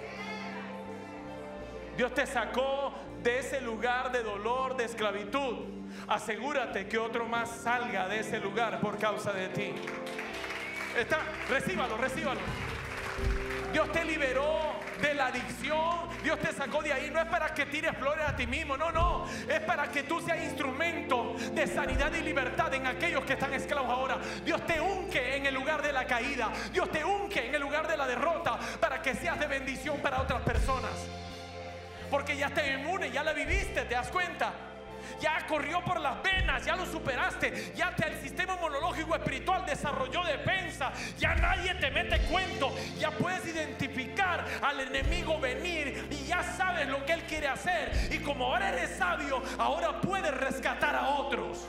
Dios te sacó de ese lugar de dolor, de esclavitud. Asegúrate que otro más salga de ese lugar por causa de ti. Está, recíbalo, recíbalo. Dios te liberó de la adicción. Dios te sacó de ahí. No es para que tires flores a ti mismo. No, no. Es para que tú seas instrumento de sanidad y libertad en aquellos que están esclavos ahora. Dios te unque en el lugar de la caída. Dios te unque en el lugar de la derrota, para que seas de bendición para otras personas. Porque ya te inmune, ya la viviste, ¿te das cuenta? Ya corrió por las venas, ya lo superaste. Ya te, el sistema inmunológico espiritual desarrolló defensa. Ya nadie te mete cuento. Ya puedes identificar al enemigo venir y ya sabes lo que él quiere hacer. Y como ahora eres sabio, ahora puedes rescatar a otros.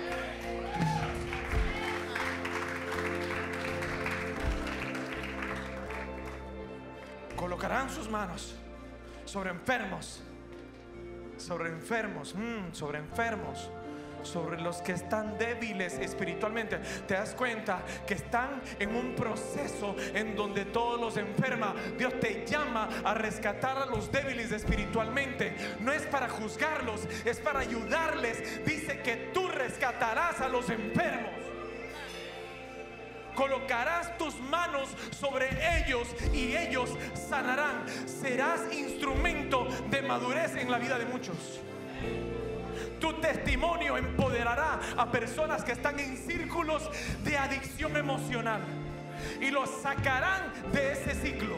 Colocarán sus manos sobre enfermos, sobre enfermos, mmm, sobre enfermos, sobre los que están débiles espiritualmente. Te das cuenta que están en un proceso en donde todos los enferma. Dios te llama a rescatar a los débiles espiritualmente. No es para juzgarlos, es para ayudarles. Dice que tú rescatarás a los enfermos. Colocarás tus manos sobre ellos y ellos sanarán. Serás instrumento de madurez en la vida de muchos. Tu testimonio empoderará a personas que están en círculos de adicción emocional y los sacarán de ese ciclo.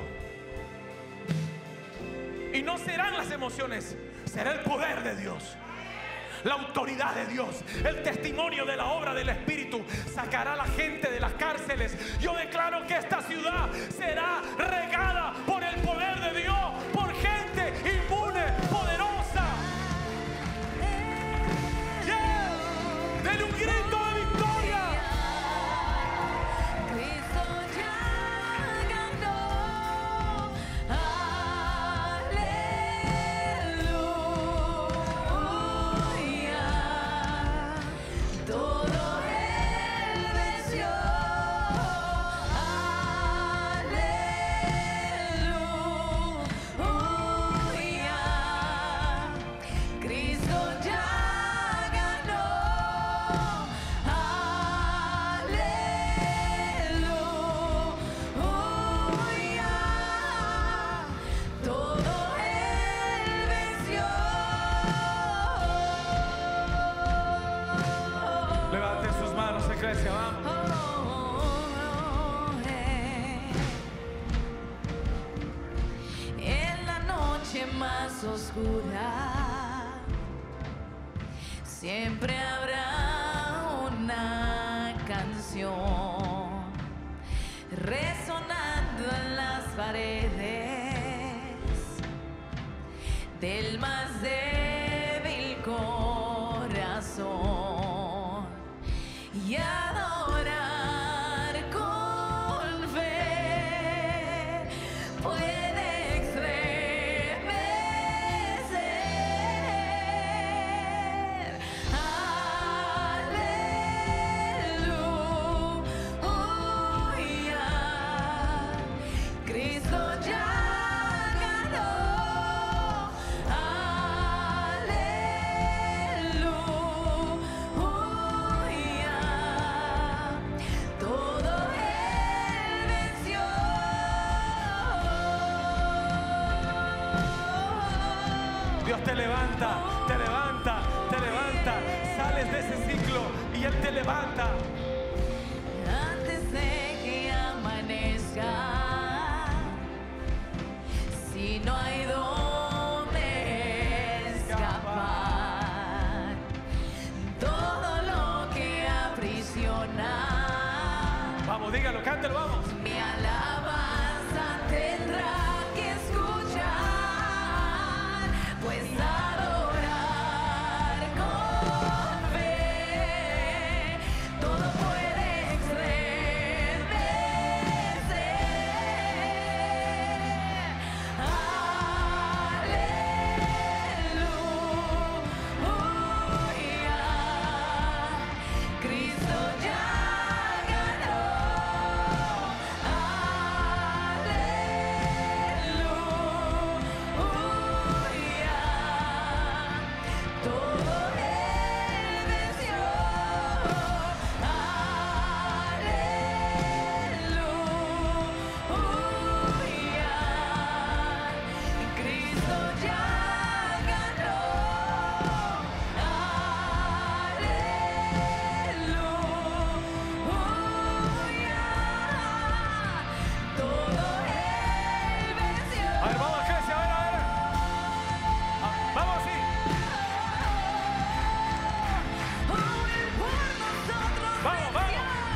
Y no serán las emociones, será el poder de Dios. La autoridad de Dios, el testimonio de la obra del Espíritu sacará a la gente de las cárceles. Yo declaro que esta ciudad será regada por el poder de Dios, por gente inmune, poderosa. Yeah. Denle un grito de victoria. Iglesia, vamos. En la noche más oscura siempre habrá una canción resonando en las paredes del más débil corazón. Y adorar con fe puede estremecer. Aleluya, Cristo ya ganó. Dios te levanta, te levanta, te levanta. Sales de ese ciclo y Él te levanta. Antes de que amanezca, si no hay dónde escapar, todo lo que aprisiona. Vamos, dígalo, cántelo, vamos. Mi alabanza tendrá que escuchar, pues adorar con fe todo puede estremecer. Aleluya, Vamos, vamos.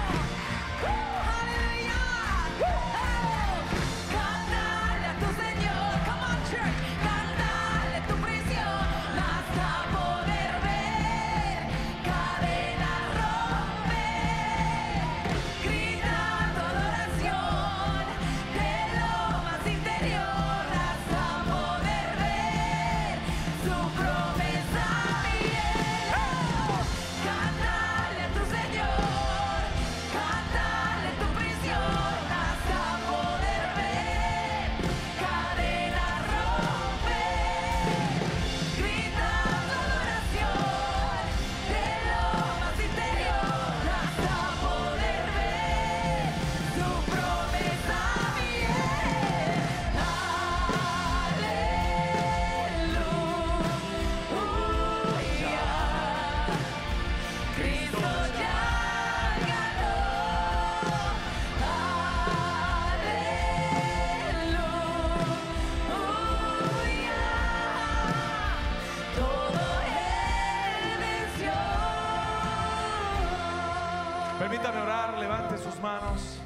Cántale a tu Señor, come on church, cántale tu prisión, hasta poder ver cadenas romper, grita tu adoración de lo más interior, hasta poder ver su promesa fiel. Cántale a tu Señor, cántale tu prisión, hasta poder ver cadenas romper, grita tu adoración de lo más interior, hasta poder ver su promesa fiel. Aleluya, Cristo ya ganó. Aleluya, todo Él venció. Permítame orar, levante sus manos.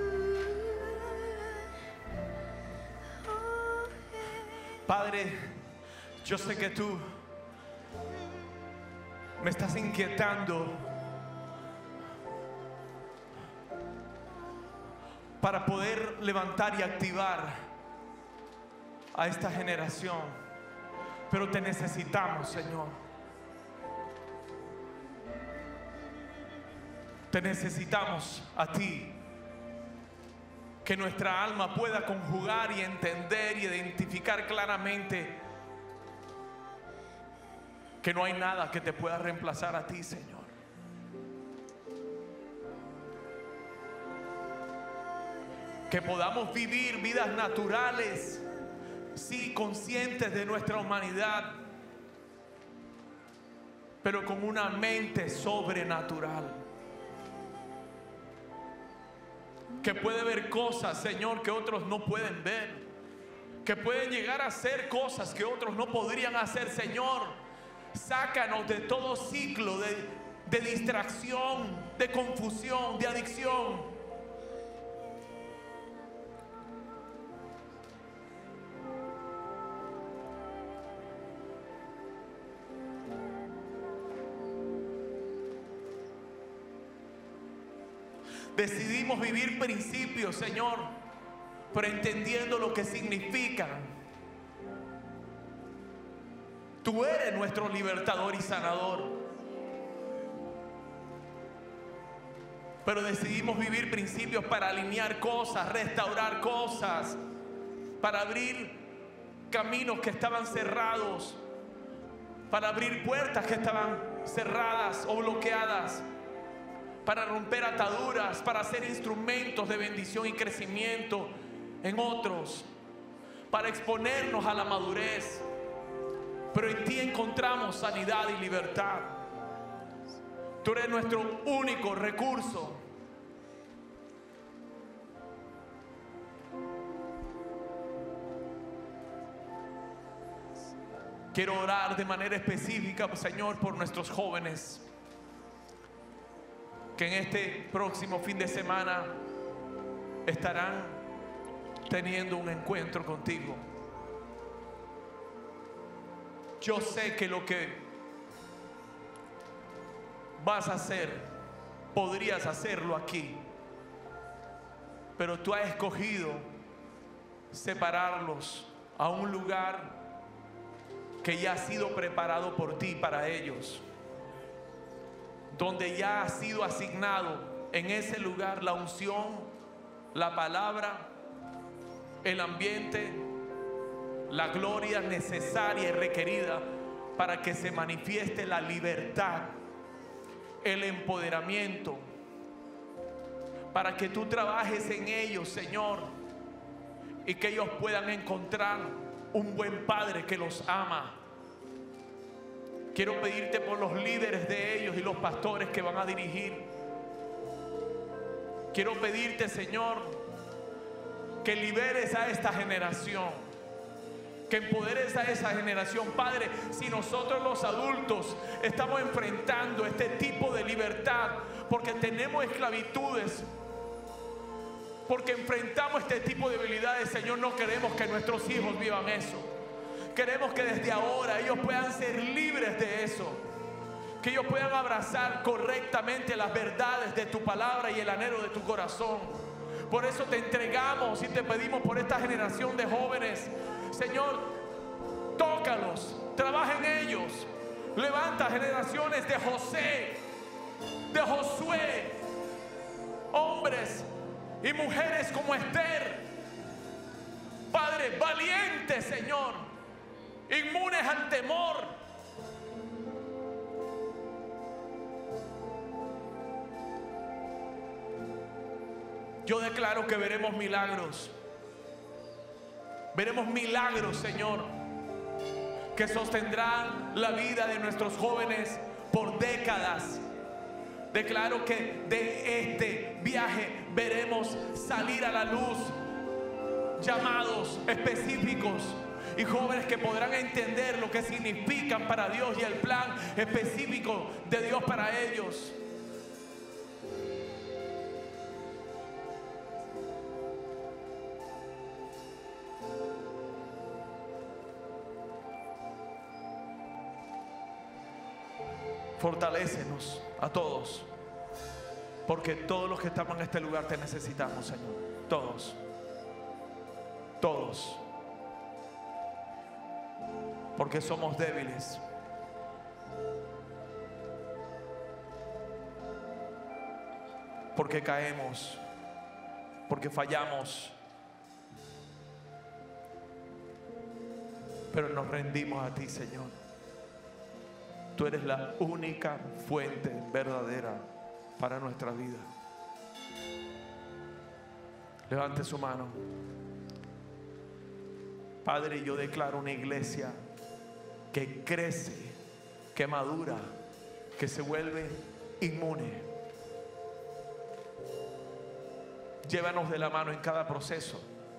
Padre, yo sé que tú me estás inquietando para poder levantar y activar a esta generación. Pero te necesitamos, Señor. Te necesitamos a ti. Que nuestra alma pueda conjugar y entender y identificar claramente que no hay nada que te pueda reemplazar a ti, Señor. Que podamos vivir vidas naturales, sí, conscientes de nuestra humanidad, pero con una mente sobrenatural. Que puede ver cosas, Señor, que otros no pueden ver. Que pueden llegar a hacer cosas que otros no podrían hacer, Señor. Sácanos de todo ciclo de, de distracción, de confusión, de adicción. Decidimos vivir principios, Señor, pero entendiendo lo que significan. Tú eres nuestro libertador y sanador. Pero decidimos vivir principios para alinear cosas, restaurar cosas, para abrir caminos que estaban cerrados, para abrir puertas que estaban cerradas o bloqueadas, para romper ataduras, para ser instrumentos de bendición y crecimiento en otros, para exponernos a la madurez. Pero en ti encontramos sanidad y libertad. Tú eres nuestro único recurso. Quiero orar de manera específica, Señor, por nuestros jóvenes que en este próximo fin de semana estarán teniendo un encuentro contigo. Yo sé que lo que vas a hacer, podrías hacerlo aquí, pero tú has escogido separarlos a un lugar que ya ha sido preparado por ti para ellos, donde ya ha sido asignado en ese lugar la unción, la palabra, el ambiente, la gloria necesaria y requerida para que se manifieste la libertad, el empoderamiento, para que tú trabajes en ellos, Señor, y que ellos puedan encontrar un buen padre que los ama. Quiero pedirte por los líderes de ellos y los pastores que van a dirigir. Quiero pedirte, Señor, que liberes a esta generación, que empoderes a esa generación. Padre, si nosotros los adultos estamos enfrentando este tipo de libertad porque tenemos esclavitudes, porque enfrentamos este tipo de debilidades, Señor, no queremos que nuestros hijos vivan eso. Queremos que desde ahora ellos puedan ser libres de eso, que ellos puedan abrazar correctamente las verdades de tu palabra y el anhelo de tu corazón. Por eso te entregamos y te pedimos por esta generación de jóvenes, Señor, tócalos, trabaja en ellos, levanta generaciones de José, de Josué, hombres y mujeres como Esther, Padre, valientes, Señor, inmunes al temor. Yo declaro que veremos milagros. Veremos milagros, Señor, que sostendrán la vida de nuestros jóvenes por décadas. Declaro que de este viaje veremos salir a la luz llamados específicos y jóvenes que podrán entender lo que significan para Dios y el plan específico de Dios para ellos. Fortalécenos a todos, porque todos los que estamos en este lugar te necesitamos, Señor. Todos, todos, porque somos débiles, porque caemos, porque fallamos, pero nos rendimos a ti, Señor. Tú eres la única fuente verdadera para nuestra vida. Levante su mano. Padre, yo declaro una iglesia que crece, que madura, que se vuelve inmune. Llévanos de la mano en cada proceso.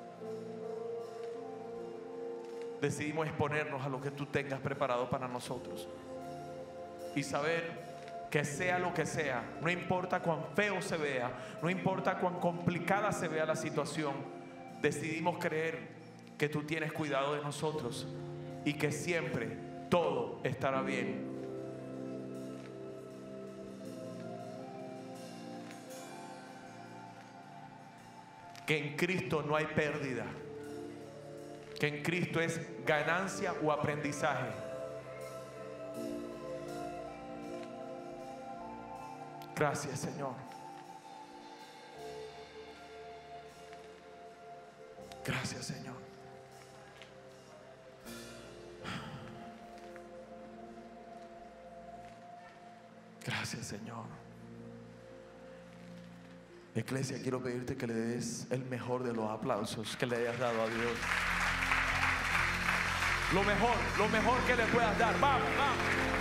Decidimos exponernos a lo que tú tengas preparado para nosotros. Y saber que sea lo que sea, no importa cuán feo se vea, no importa cuán complicada se vea la situación, decidimos creer que tú tienes cuidado de nosotros y que siempre todo estará bien. Que en Cristo no hay pérdida, que en Cristo es ganancia o aprendizaje. Gracias, Señor. Gracias, Señor. Gracias, Señor. Iglesia, quiero pedirte que le des el mejor de los aplausos que le hayas dado a Dios. Lo mejor, lo mejor que le puedas dar. Vamos, vamos.